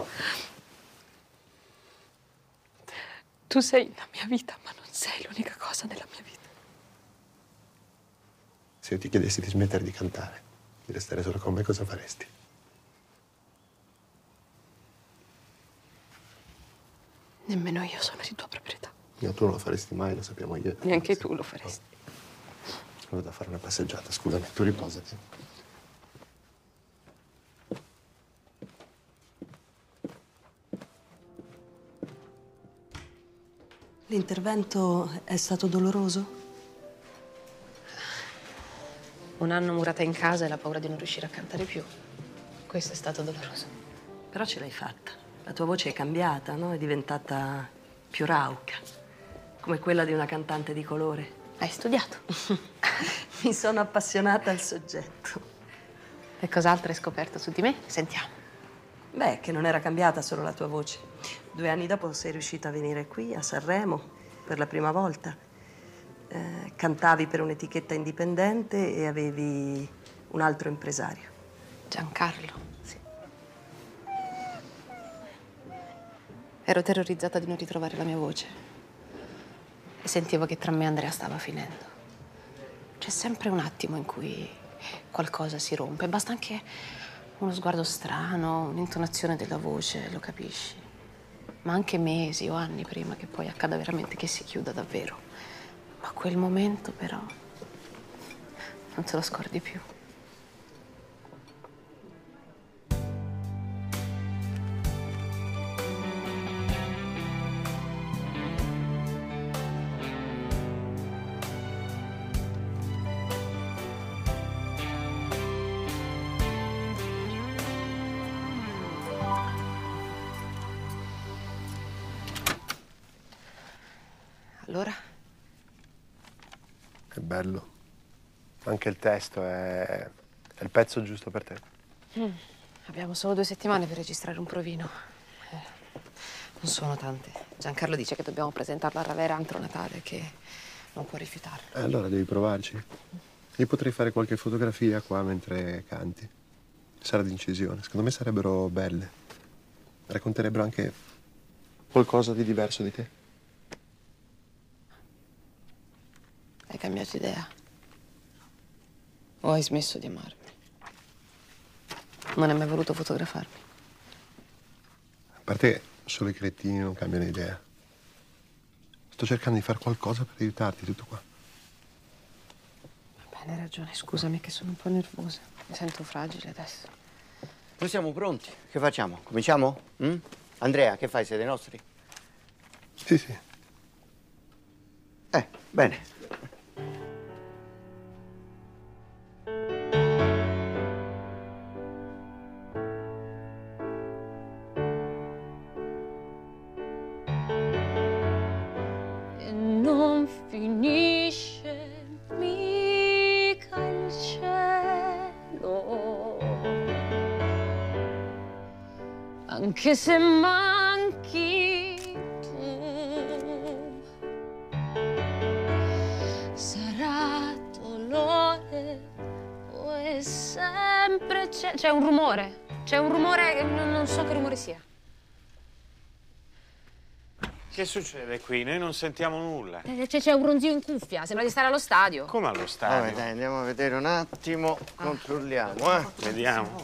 Speaker 12: Tu sei la mia vita, ma non sei l'unica cosa nella mia vita.
Speaker 16: Se io ti chiedessi di smettere di cantare, di restare solo con me, cosa faresti?
Speaker 12: Nemmeno io sono di tua proprietà.
Speaker 16: No, tu non lo faresti mai, lo sappiamo io.
Speaker 12: Neanche tu lo faresti.
Speaker 16: Sono da fare una passeggiata, scusami, tu riposati.
Speaker 12: L'intervento è stato doloroso?
Speaker 2: Un anno murata in casa e la paura di non riuscire a cantare più. Questo è stato doloroso.
Speaker 12: Però ce l'hai fatta. La tua voce è cambiata, no? È diventata più rauca, come quella di una cantante di colore.
Speaker 2: Hai studiato?
Speaker 12: Mi sono appassionata al soggetto.
Speaker 2: E cos'altro hai scoperto su di me? Sentiamo.
Speaker 12: Beh, che non era cambiata solo la tua voce. Due anni dopo sei riuscita a venire qui, a Sanremo, per la prima volta. Eh, cantavi per un'etichetta indipendente e avevi un altro impresario.
Speaker 2: Giancarlo.
Speaker 12: Sì.
Speaker 2: Ero terrorizzata di non ritrovare la mia voce. E sentivo che tra me e Andrea stava finendo. C'è sempre un attimo in cui qualcosa si rompe. Basta anche uno sguardo strano, un'intonazione della voce, lo capisci. Ma anche mesi o anni prima che poi accada veramente che si chiuda davvero. Ma quel momento però non te lo scordi più. Allora?
Speaker 16: È bello. Anche il testo è, è il pezzo giusto per te.
Speaker 2: Mm. Abbiamo solo due settimane per registrare un provino. Eh, non sono tante. Giancarlo dice che dobbiamo presentarlo a Ravera entro Natale, che non può rifiutarlo.
Speaker 16: Eh, allora devi provarci. Io potrei fare qualche fotografia qua mentre canti. Sarà d'incisione. Secondo me sarebbero belle. Racconterebbero anche qualcosa di diverso di te.
Speaker 2: Hai cambiato idea? O hai smesso di amarmi? Non hai mai voluto fotografarmi?
Speaker 16: A parte che solo i cretini non cambiano idea. Sto cercando di fare qualcosa per aiutarti, tutto qua.
Speaker 2: Va bene, hai ragione. Scusami che sono un po' nervosa. Mi sento fragile adesso.
Speaker 13: Noi siamo pronti. Che facciamo? Cominciamo? Mm? Andrea, che fai? Siete nostri?
Speaker 16: Sì, sì.
Speaker 13: Eh, bene.
Speaker 11: Non finisce mica il cielo, anche se manchi tu. Sarà dolore o è sempre... C'è, c'è un rumore, c'è un rumore che non, non so che rumore sia.
Speaker 22: Che succede qui? Noi non sentiamo nulla.
Speaker 2: Eh, C'è, c'è un ronzio in cuffia, sembra di stare allo stadio.
Speaker 22: Come allo stadio?
Speaker 13: Vabbè, dai, andiamo a vedere un attimo. Controlliamo, eh.
Speaker 22: Vediamo.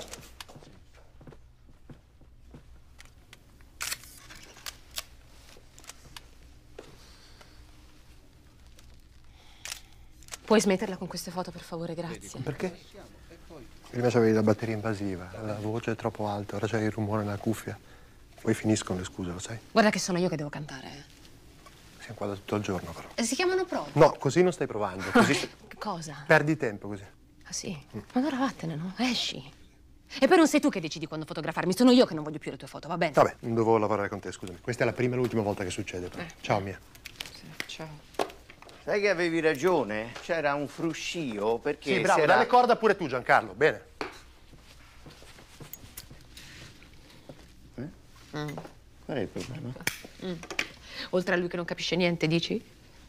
Speaker 2: Puoi smetterla con queste foto, per favore, grazie.
Speaker 16: Perché? Prima c'avevi la batteria invasiva, la voce è troppo alta, ora c'è il rumore nella cuffia. Poi finiscono le scuse, lo sai?
Speaker 2: Guarda che sono io che devo cantare. eh.
Speaker 16: Siamo qua da tutto il giorno, però.
Speaker 2: Eh, Si chiamano prove.
Speaker 16: No, così non stai provando, così
Speaker 2: Cosa?
Speaker 16: perdi tempo così.
Speaker 2: Ah sì? Ma allora vattene, no? Esci. E poi non sei tu che decidi quando fotografarmi, sono io che non voglio più le tue foto, va bene?
Speaker 16: Vabbè, non dovevo lavorare con te, scusami. Questa è la prima e l'ultima volta che succede, però. Ciao, Mia.
Speaker 2: Ciao.
Speaker 13: Sai che avevi ragione? C'era un fruscio perché
Speaker 16: Sì, bravo,
Speaker 13: si era...
Speaker 16: dalle corda pure tu, Giancarlo, bene.
Speaker 2: Mm.
Speaker 13: Qual è il problema?
Speaker 2: Mm. Oltre a lui che non capisce niente, dici?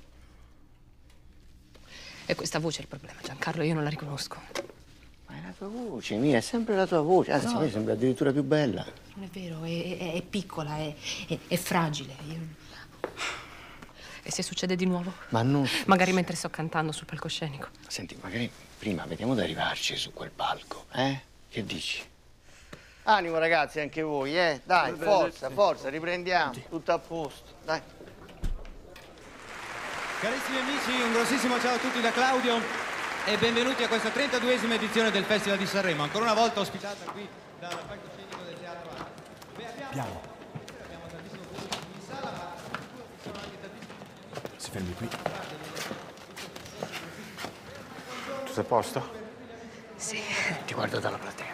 Speaker 2: E questa voce è il problema, Giancarlo, io non la riconosco.
Speaker 13: Ma è la tua voce, Mia, è sempre la tua voce. Anzi,
Speaker 2: No.
Speaker 13: a me sembra addirittura più bella.
Speaker 2: Non è vero, è, è- è piccola, è, è- è fragile. Io- E se succede di nuovo?
Speaker 13: Ma non...
Speaker 2: Magari mentre sto cantando sul palcoscenico.
Speaker 13: Senti, magari prima vediamo di arrivarci su quel palco, eh? Che dici? Animo, ragazzi, anche voi, eh? Dai,
Speaker 22: Vabbè,
Speaker 13: forza,
Speaker 22: sì.
Speaker 13: forza, riprendiamo. Tutto a posto, dai.
Speaker 23: Carissimi amici, un grossissimo ciao a tutti da Claudio e benvenuti a questa trentaduesima edizione del Festival di Sanremo, ancora una volta ospitata qui dal palcoscenico del Teatro Arte.
Speaker 24: Abbiamo. Si fermi qui.
Speaker 22: Tu sei a posto?
Speaker 2: Sì.
Speaker 24: Ti guardo dalla platea.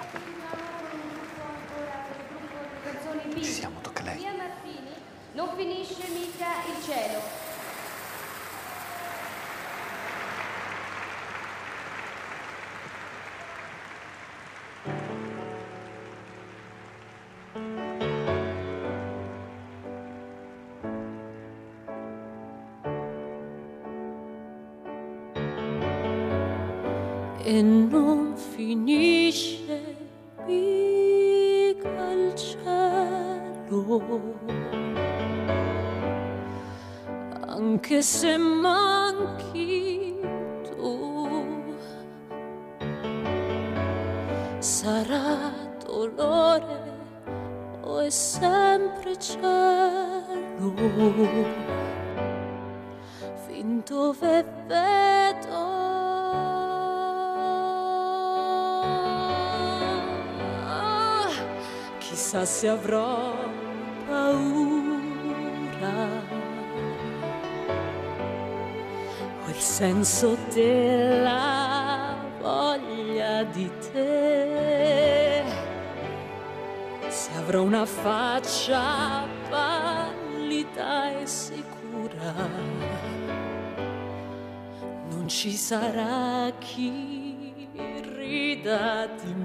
Speaker 24: Ci siamo, tocca a lei.
Speaker 11: Mia Martini, non finisce mica il cielo. e non finisce mica il cielo, anche se manchi tu. Sarà dolore o è sempre cielo, fin dove vedo. Chissà se avrò paura o il senso della voglia di te, se avrò una faccia pallida e sicura, non ci sarà chi rida di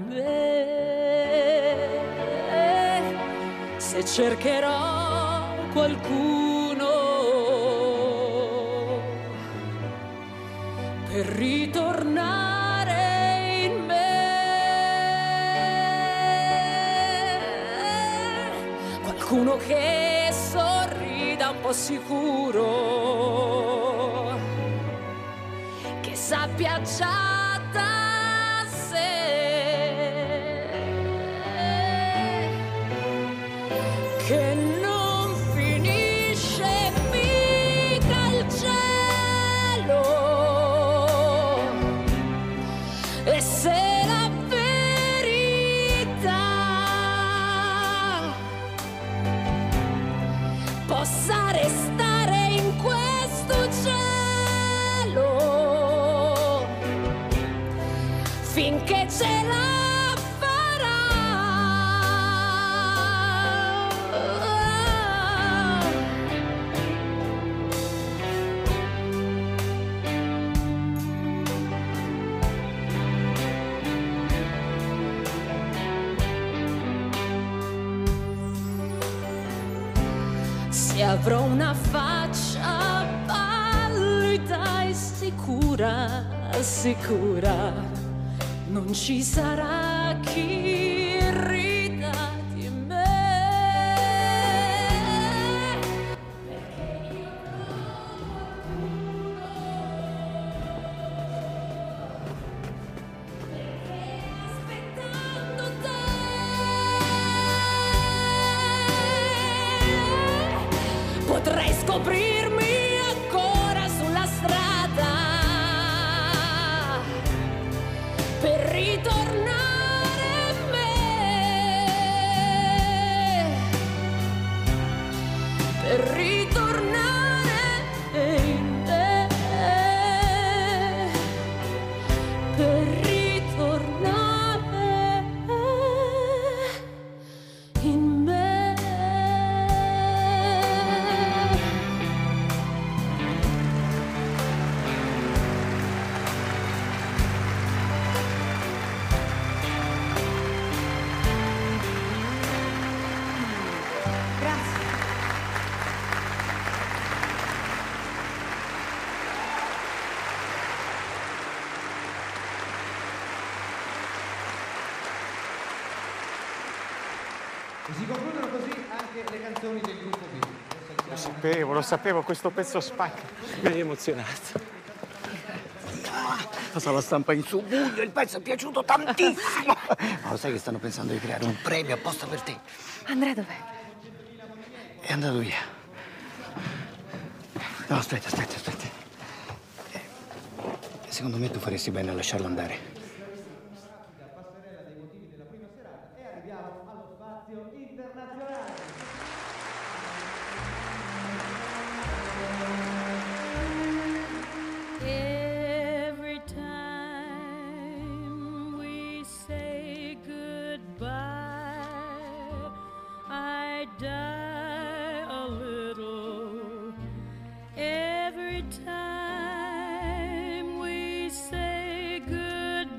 Speaker 11: me. Se cercherò qualcuno per ritornare in me, qualcuno che sorrida un po' sicuro, che sappia già da sé che non finisce mica il cielo, e se la verità possa restare in questo cielo finché ce la se avrò una faccia pallida e sicura, sicura, non ci sarà chi rida di me. Aspettando te potrei scoprirmi ancora sulla strada per ritornare a me, per ritornare in me, per ritornare in me.
Speaker 23: E si concludono così anche le canzoni del gruppo B.
Speaker 22: Lo sapevo, lo sapevo, questo pezzo spacca. Mi hai emozionato.
Speaker 13: Cosa la stampa in su, buio, il pezzo è piaciuto tantissimo. Ma lo sai che stanno pensando di creare un premio apposta per te?
Speaker 2: Andrea dov'è?
Speaker 13: È andato via. No, aspetta, aspetta, aspetta. Eh, Secondo me tu faresti bene a lasciarlo andare.
Speaker 11: Every time we say goodbye, I die a little. Every time we say goodbye,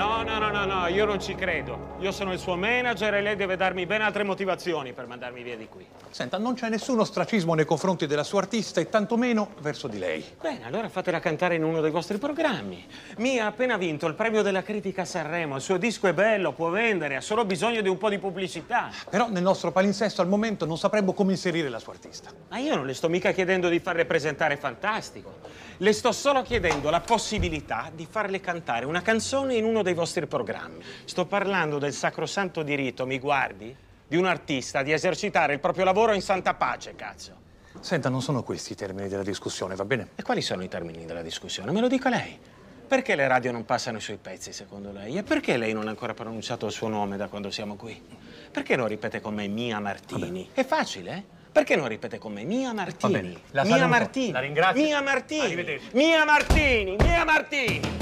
Speaker 22: No, no, no, no, no, io non ci credo. Io sono il suo manager e lei deve darmi ben altre motivazioni per mandarmi via di qui.
Speaker 3: Senta, non c'è nessun ostracismo nei confronti della sua artista e tantomeno verso di lei.
Speaker 22: Bene, allora fatela cantare in uno dei vostri programmi. Mia ha appena vinto il premio della critica a Sanremo, il suo disco è bello, può vendere, ha solo bisogno di un po' di pubblicità.
Speaker 3: Però nel nostro palinsesto al momento non sapremmo come inserire la sua artista.
Speaker 22: Ma io non le sto mica chiedendo di farle presentare Fantastico. Le sto solo chiedendo la possibilità di farle cantare una canzone in uno dei vostri programmi. Sto parlando del sacrosanto diritto, mi guardi, di un artista di esercitare il proprio lavoro in santa pace, cazzo.
Speaker 3: Senta, non sono questi i termini della discussione, va bene?
Speaker 22: E quali sono i termini della discussione? Me lo dica lei. Perché le radio non passano i suoi pezzi, secondo lei? E perché lei non ha ancora pronunciato il suo nome da quando siamo qui? Perché non ripete con me Mia Martini? Vabbè. È facile, eh? Perché non ripete con me Mia Martini?
Speaker 3: Va bene, la
Speaker 22: Mia
Speaker 3: saluto.
Speaker 22: Martini.
Speaker 3: La ringrazio.
Speaker 22: Mia Martini.
Speaker 3: Arrivederci.
Speaker 22: Mia Martini. Mia Martini.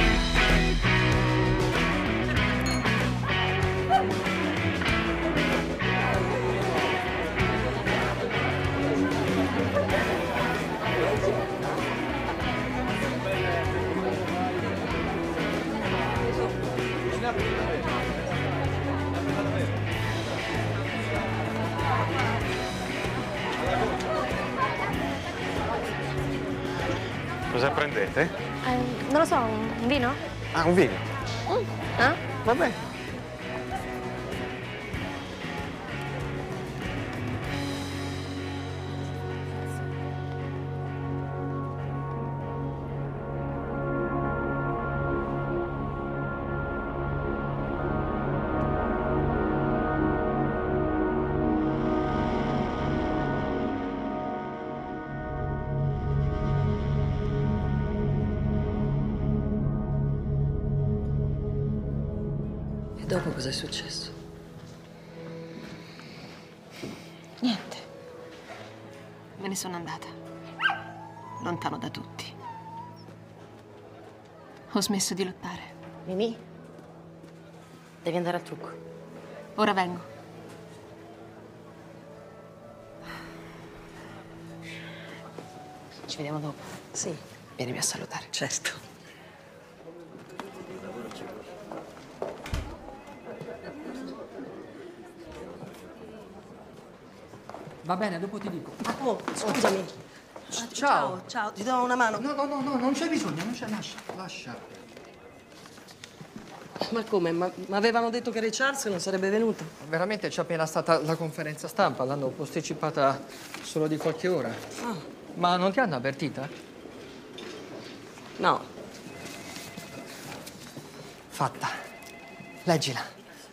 Speaker 3: Cosa prendete?
Speaker 21: Eh, non lo so, un vino?
Speaker 3: Ah, un vino.
Speaker 21: Mm. Eh?
Speaker 3: Va bene.
Speaker 12: Dopo cosa è successo?
Speaker 2: Niente. Me ne sono andata. Lontano da tutti. Ho smesso di lottare.
Speaker 21: Mimì, devi andare al trucco.
Speaker 2: Ora vengo.
Speaker 21: Ci vediamo dopo.
Speaker 12: Sì.
Speaker 2: Vienimi a salutare.
Speaker 12: Certo.
Speaker 7: Va bene, dopo ti dico.
Speaker 12: Oh, scusami.
Speaker 7: Ciao.
Speaker 12: Ciao, ciao, ti do una mano.
Speaker 7: No, no, no, no, non c'è bisogno, non c'è, lascia, lascia.
Speaker 12: Ma come? Ma avevano detto che Ray Charles non sarebbe venuto?
Speaker 7: Veramente c'è appena stata la conferenza stampa, l'hanno posticipata solo di qualche ora.
Speaker 12: Ah.
Speaker 7: Ma non ti hanno avvertita?
Speaker 12: No.
Speaker 7: Fatta. Leggila.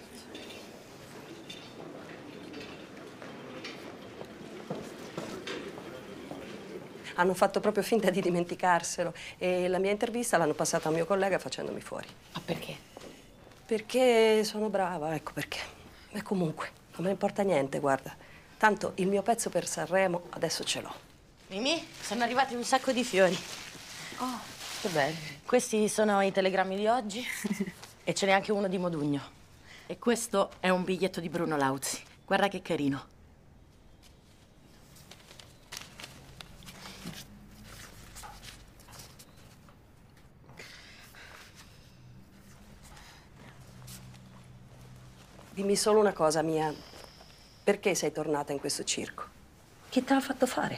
Speaker 12: Hanno fatto proprio finta di dimenticarselo e la mia intervista l'hanno passata a un mio collega facendomi fuori.
Speaker 21: Ma perché?
Speaker 12: Perché sono brava, ecco perché. E comunque, non me ne importa niente, guarda. Tanto il mio pezzo per Sanremo adesso ce l'ho.
Speaker 21: Mimì, sono arrivati un sacco di fiori.
Speaker 2: Oh, che belli.
Speaker 21: Questi sono i telegrammi di oggi e ce n'è anche uno di Modugno. E questo è un biglietto di Bruno Lauzi. Guarda che carino.
Speaker 12: Dimmi solo una cosa, Mia. Perché sei tornata in questo circo? Chi te l'ha fatto fare?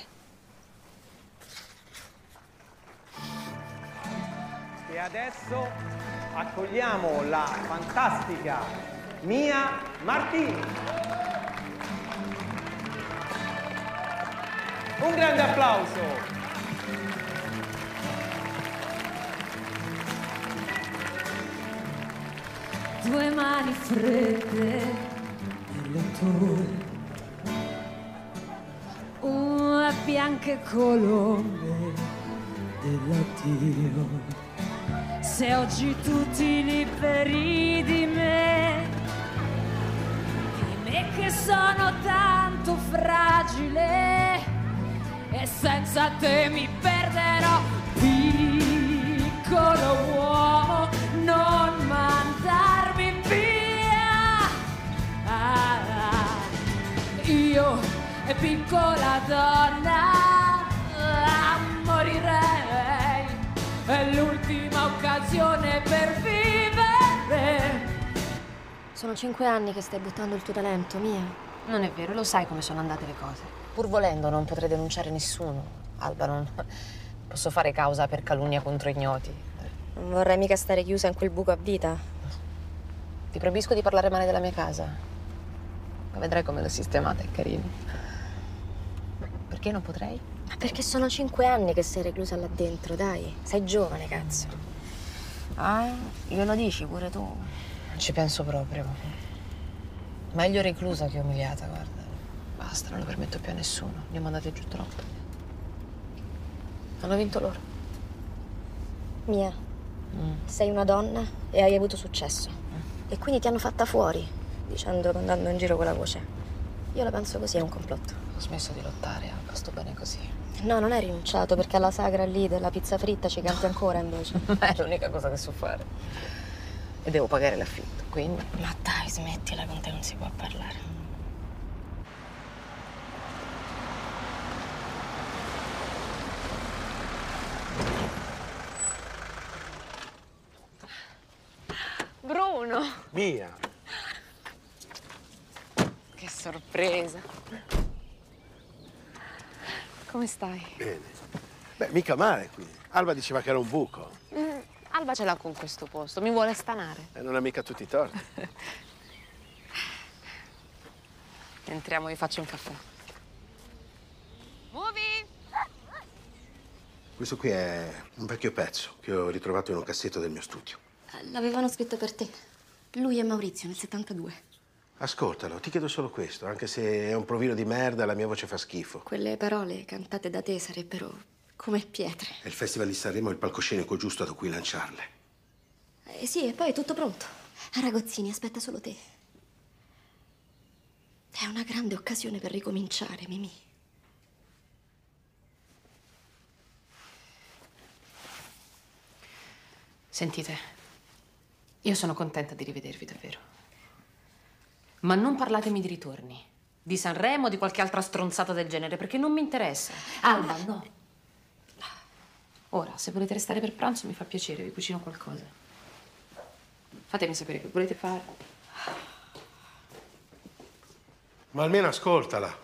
Speaker 14: E adesso accogliamo la fantastica Mia Martini. Un grande applauso.
Speaker 11: Due mani fredde nelle tue, una bianche colombe dell'addio. Se oggi tutti liberi di me, di me che sono tanto fragile e senza te mi perderò, piccolo uomo, non mandarmi via. Ah, ah. Io e piccola donna ah, morirei, è l'ultima occasione per vivere.
Speaker 5: Sono cinque anni che stai buttando il tuo talento, Mia.
Speaker 2: Non è vero, lo sai come sono andate le cose. Pur volendo non potrei denunciare nessuno. Alba, non posso fare causa per calunnia contro ignoti.
Speaker 5: Non vorrei mica stare chiusa in quel buco a vita.
Speaker 2: Ti proibisco di parlare male della mia casa. Ma vedrai come l'ho sistemata, è carino. Perché non potrei?
Speaker 5: Ma perché sono cinque anni che sei reclusa là dentro, dai. Sei giovane, cazzo.
Speaker 2: Ah, glielo dici pure tu? Non ci penso proprio. Meglio reclusa che umiliata, guarda. Basta, non lo permetto più a nessuno. Ne ho mandate giù troppo. Hanno vinto loro.
Speaker 5: Mia, mm. sei una donna e hai avuto successo. Mm. E quindi ti hanno fatta fuori, dicendo, andando in giro con la voce. Io la penso così, è un complotto.
Speaker 2: Ho smesso di lottare, Alba, sto bene così.
Speaker 5: No, non hai rinunciato, perché alla sagra lì della pizza fritta ci canti ancora invece.
Speaker 2: È l'unica cosa che so fare. E devo pagare l'affitto, quindi...
Speaker 5: Ma dai, smettila, con te non si può parlare.
Speaker 2: Bruno!
Speaker 9: Mia!
Speaker 2: Che sorpresa! Come stai?
Speaker 10: Bene. Beh, mica male qui. Alba diceva che era un buco.
Speaker 2: Mm, Alba ce l'ha con questo posto, mi vuole stanare.
Speaker 10: E non ha mica tutti i torti.
Speaker 2: Entriamo, vi faccio un caffè. Muovi!
Speaker 10: Questo qui è un vecchio pezzo che ho ritrovato in un cassetto del mio studio.
Speaker 5: L'avevano scritto per te. Lui e Maurizio nel settantadue.
Speaker 10: Ascoltalo, ti chiedo solo questo, anche se è un provino di merda, la mia voce fa schifo.
Speaker 5: Quelle parole cantate da te sarebbero come pietre.
Speaker 10: E il Festival di Sanremo è il palcoscenico giusto da cui lanciarle.
Speaker 5: Eh sì, e poi è tutto pronto. Aragozzini aspetta solo te. È una grande occasione per ricominciare, Mimì.
Speaker 1: Sentite, io sono contenta di rivedervi davvero. Ma non parlatemi di ritorni, di Sanremo o di qualche altra stronzata del genere, perché non mi interessa. Alba, no. Ora, se volete restare per pranzo mi fa piacere, vi cucino qualcosa. Fatemi sapere che volete fare.
Speaker 10: Ma almeno ascoltala.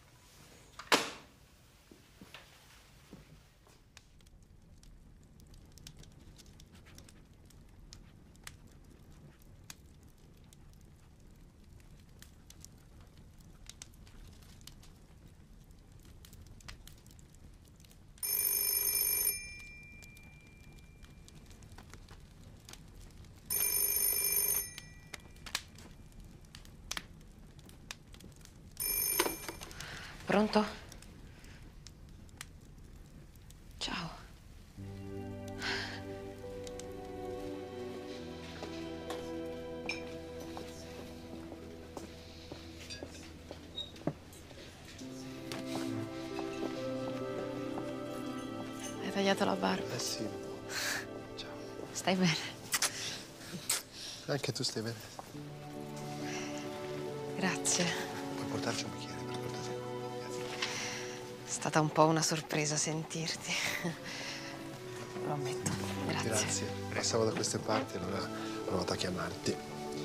Speaker 2: Pronto? Ciao. Hai tagliato la barba?
Speaker 16: Eh sì. Ciao.
Speaker 2: Stai bene?
Speaker 16: Anche tu stai bene?
Speaker 2: Grazie.
Speaker 16: Puoi portarci un bicchiere?
Speaker 2: È stata un po' una sorpresa sentirti. Lo ammetto. Grazie.
Speaker 16: Grazie. Passavo da queste parti, allora ho provato a chiamarti.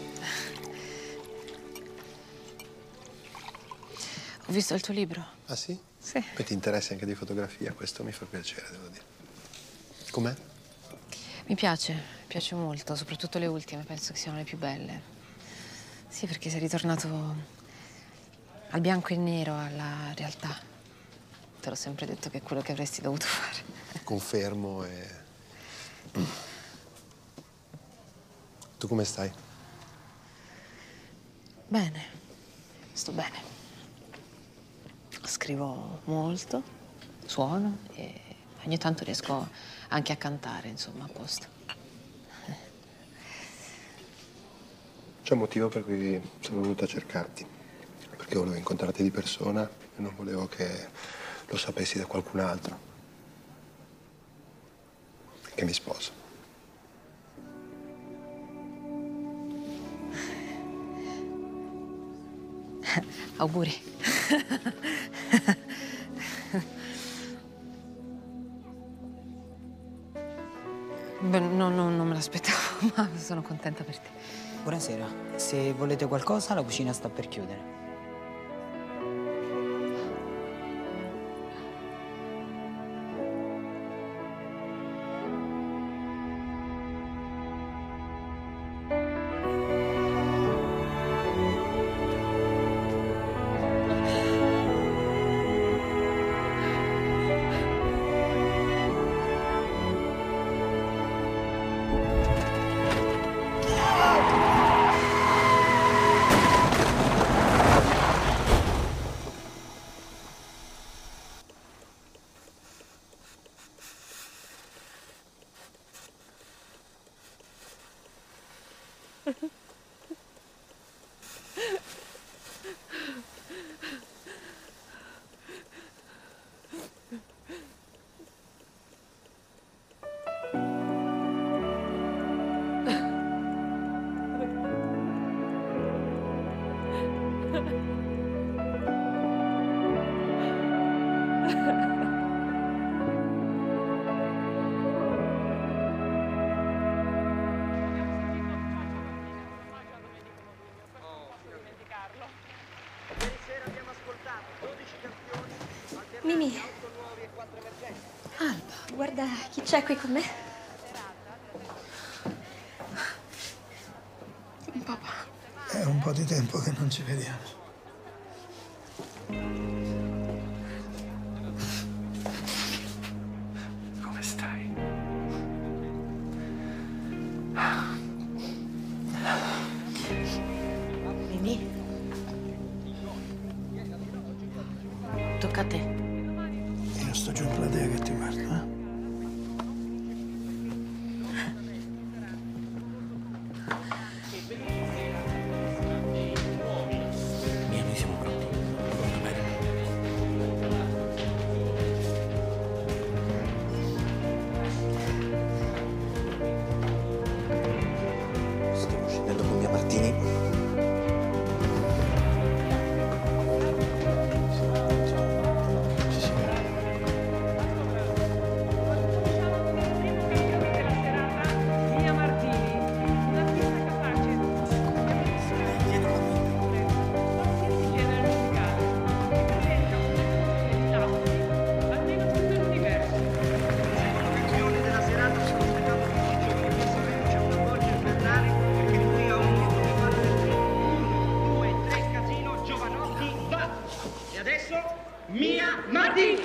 Speaker 2: Ho visto il tuo libro.
Speaker 16: Ah sì?
Speaker 2: Sì.
Speaker 16: Poi ti interessi anche di fotografia, questo mi fa piacere, devo dire. Com'è?
Speaker 2: Mi piace, mi piace molto, soprattutto le ultime, penso che siano le più belle. Sì, perché sei ritornato al bianco e nero, alla realtà. Te l'ho sempre detto che è quello che avresti dovuto fare.
Speaker 16: Confermo e... Tu come stai?
Speaker 2: Bene, sto bene. Scrivo molto, suono e ogni tanto riesco anche a cantare, insomma, a posto.
Speaker 16: C'è un motivo per cui sono venuto a cercarti. Perché volevo incontrarti di persona e non volevo che lo sapessi da qualcun altro. Che mi sposo.
Speaker 2: Auguri. Beh, no, no, non me l'aspettavo.
Speaker 1: ma sono contenta per te.
Speaker 8: Buonasera. Se volete qualcosa, la cucina sta per chiudere.
Speaker 5: Mimì. Alba, guarda chi c'è qui con me.
Speaker 4: Papà. È un po' di tempo che non ci vediamo.
Speaker 17: Come stai?
Speaker 1: Mimì. Tocca a te.
Speaker 4: Io sto giù in platea che ti guardo, eh?
Speaker 17: Mia, noi siamo pronti. Va bene? Stiamo scendendo con Mia Martini.
Speaker 14: Mia Martini!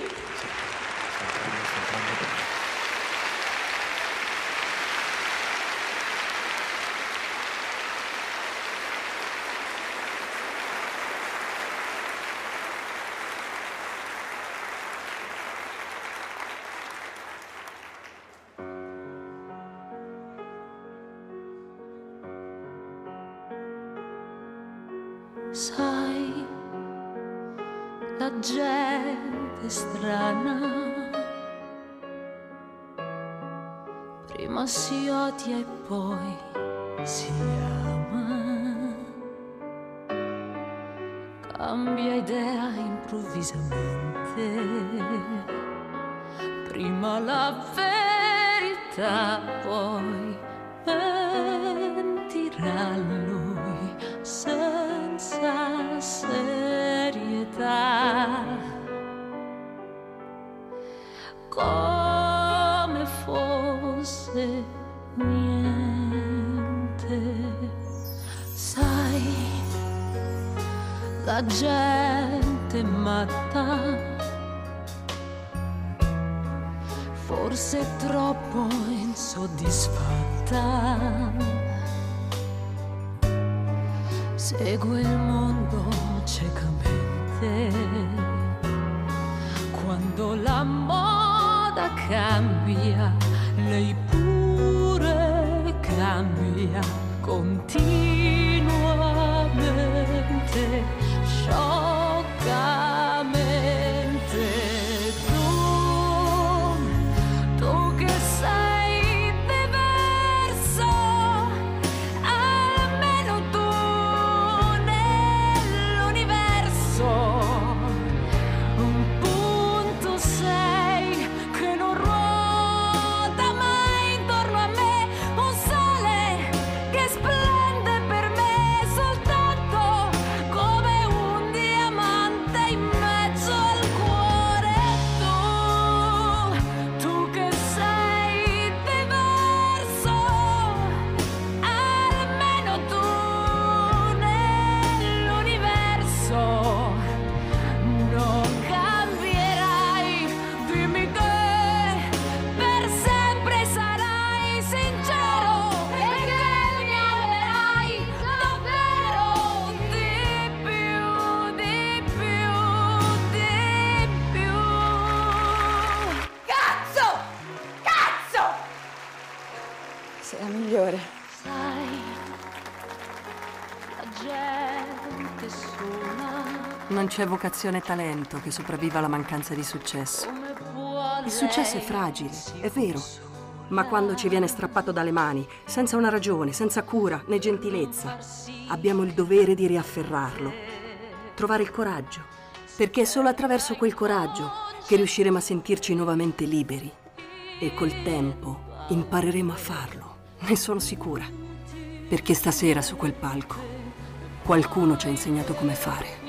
Speaker 11: Sai, la gente strana prima si odia e poi si ama, cambia idea improvvisamente, prima la verità, poi mentirà lui senza serietà, come fosse niente. Sai, la gente matta, forse troppo insoddisfatta, segue il mondo ciecamente, quando la moda cambia, lei pure cambia continuamente, scioccamente. Tu, tu che sei diverso, almeno tu nell'universo, un punto sei che non ruota mai intorno a me, un sole
Speaker 12: Non c'è vocazione e talento che sopravviva alla mancanza di successo. Il successo è fragile, è vero, ma quando ci viene strappato dalle mani, senza una ragione, senza cura né gentilezza, abbiamo il dovere di riafferrarlo, trovare il coraggio, perché è solo attraverso quel coraggio che riusciremo a sentirci nuovamente liberi e col tempo impareremo a farlo, ne sono sicura, perché stasera su quel palco qualcuno ci ha insegnato come fare.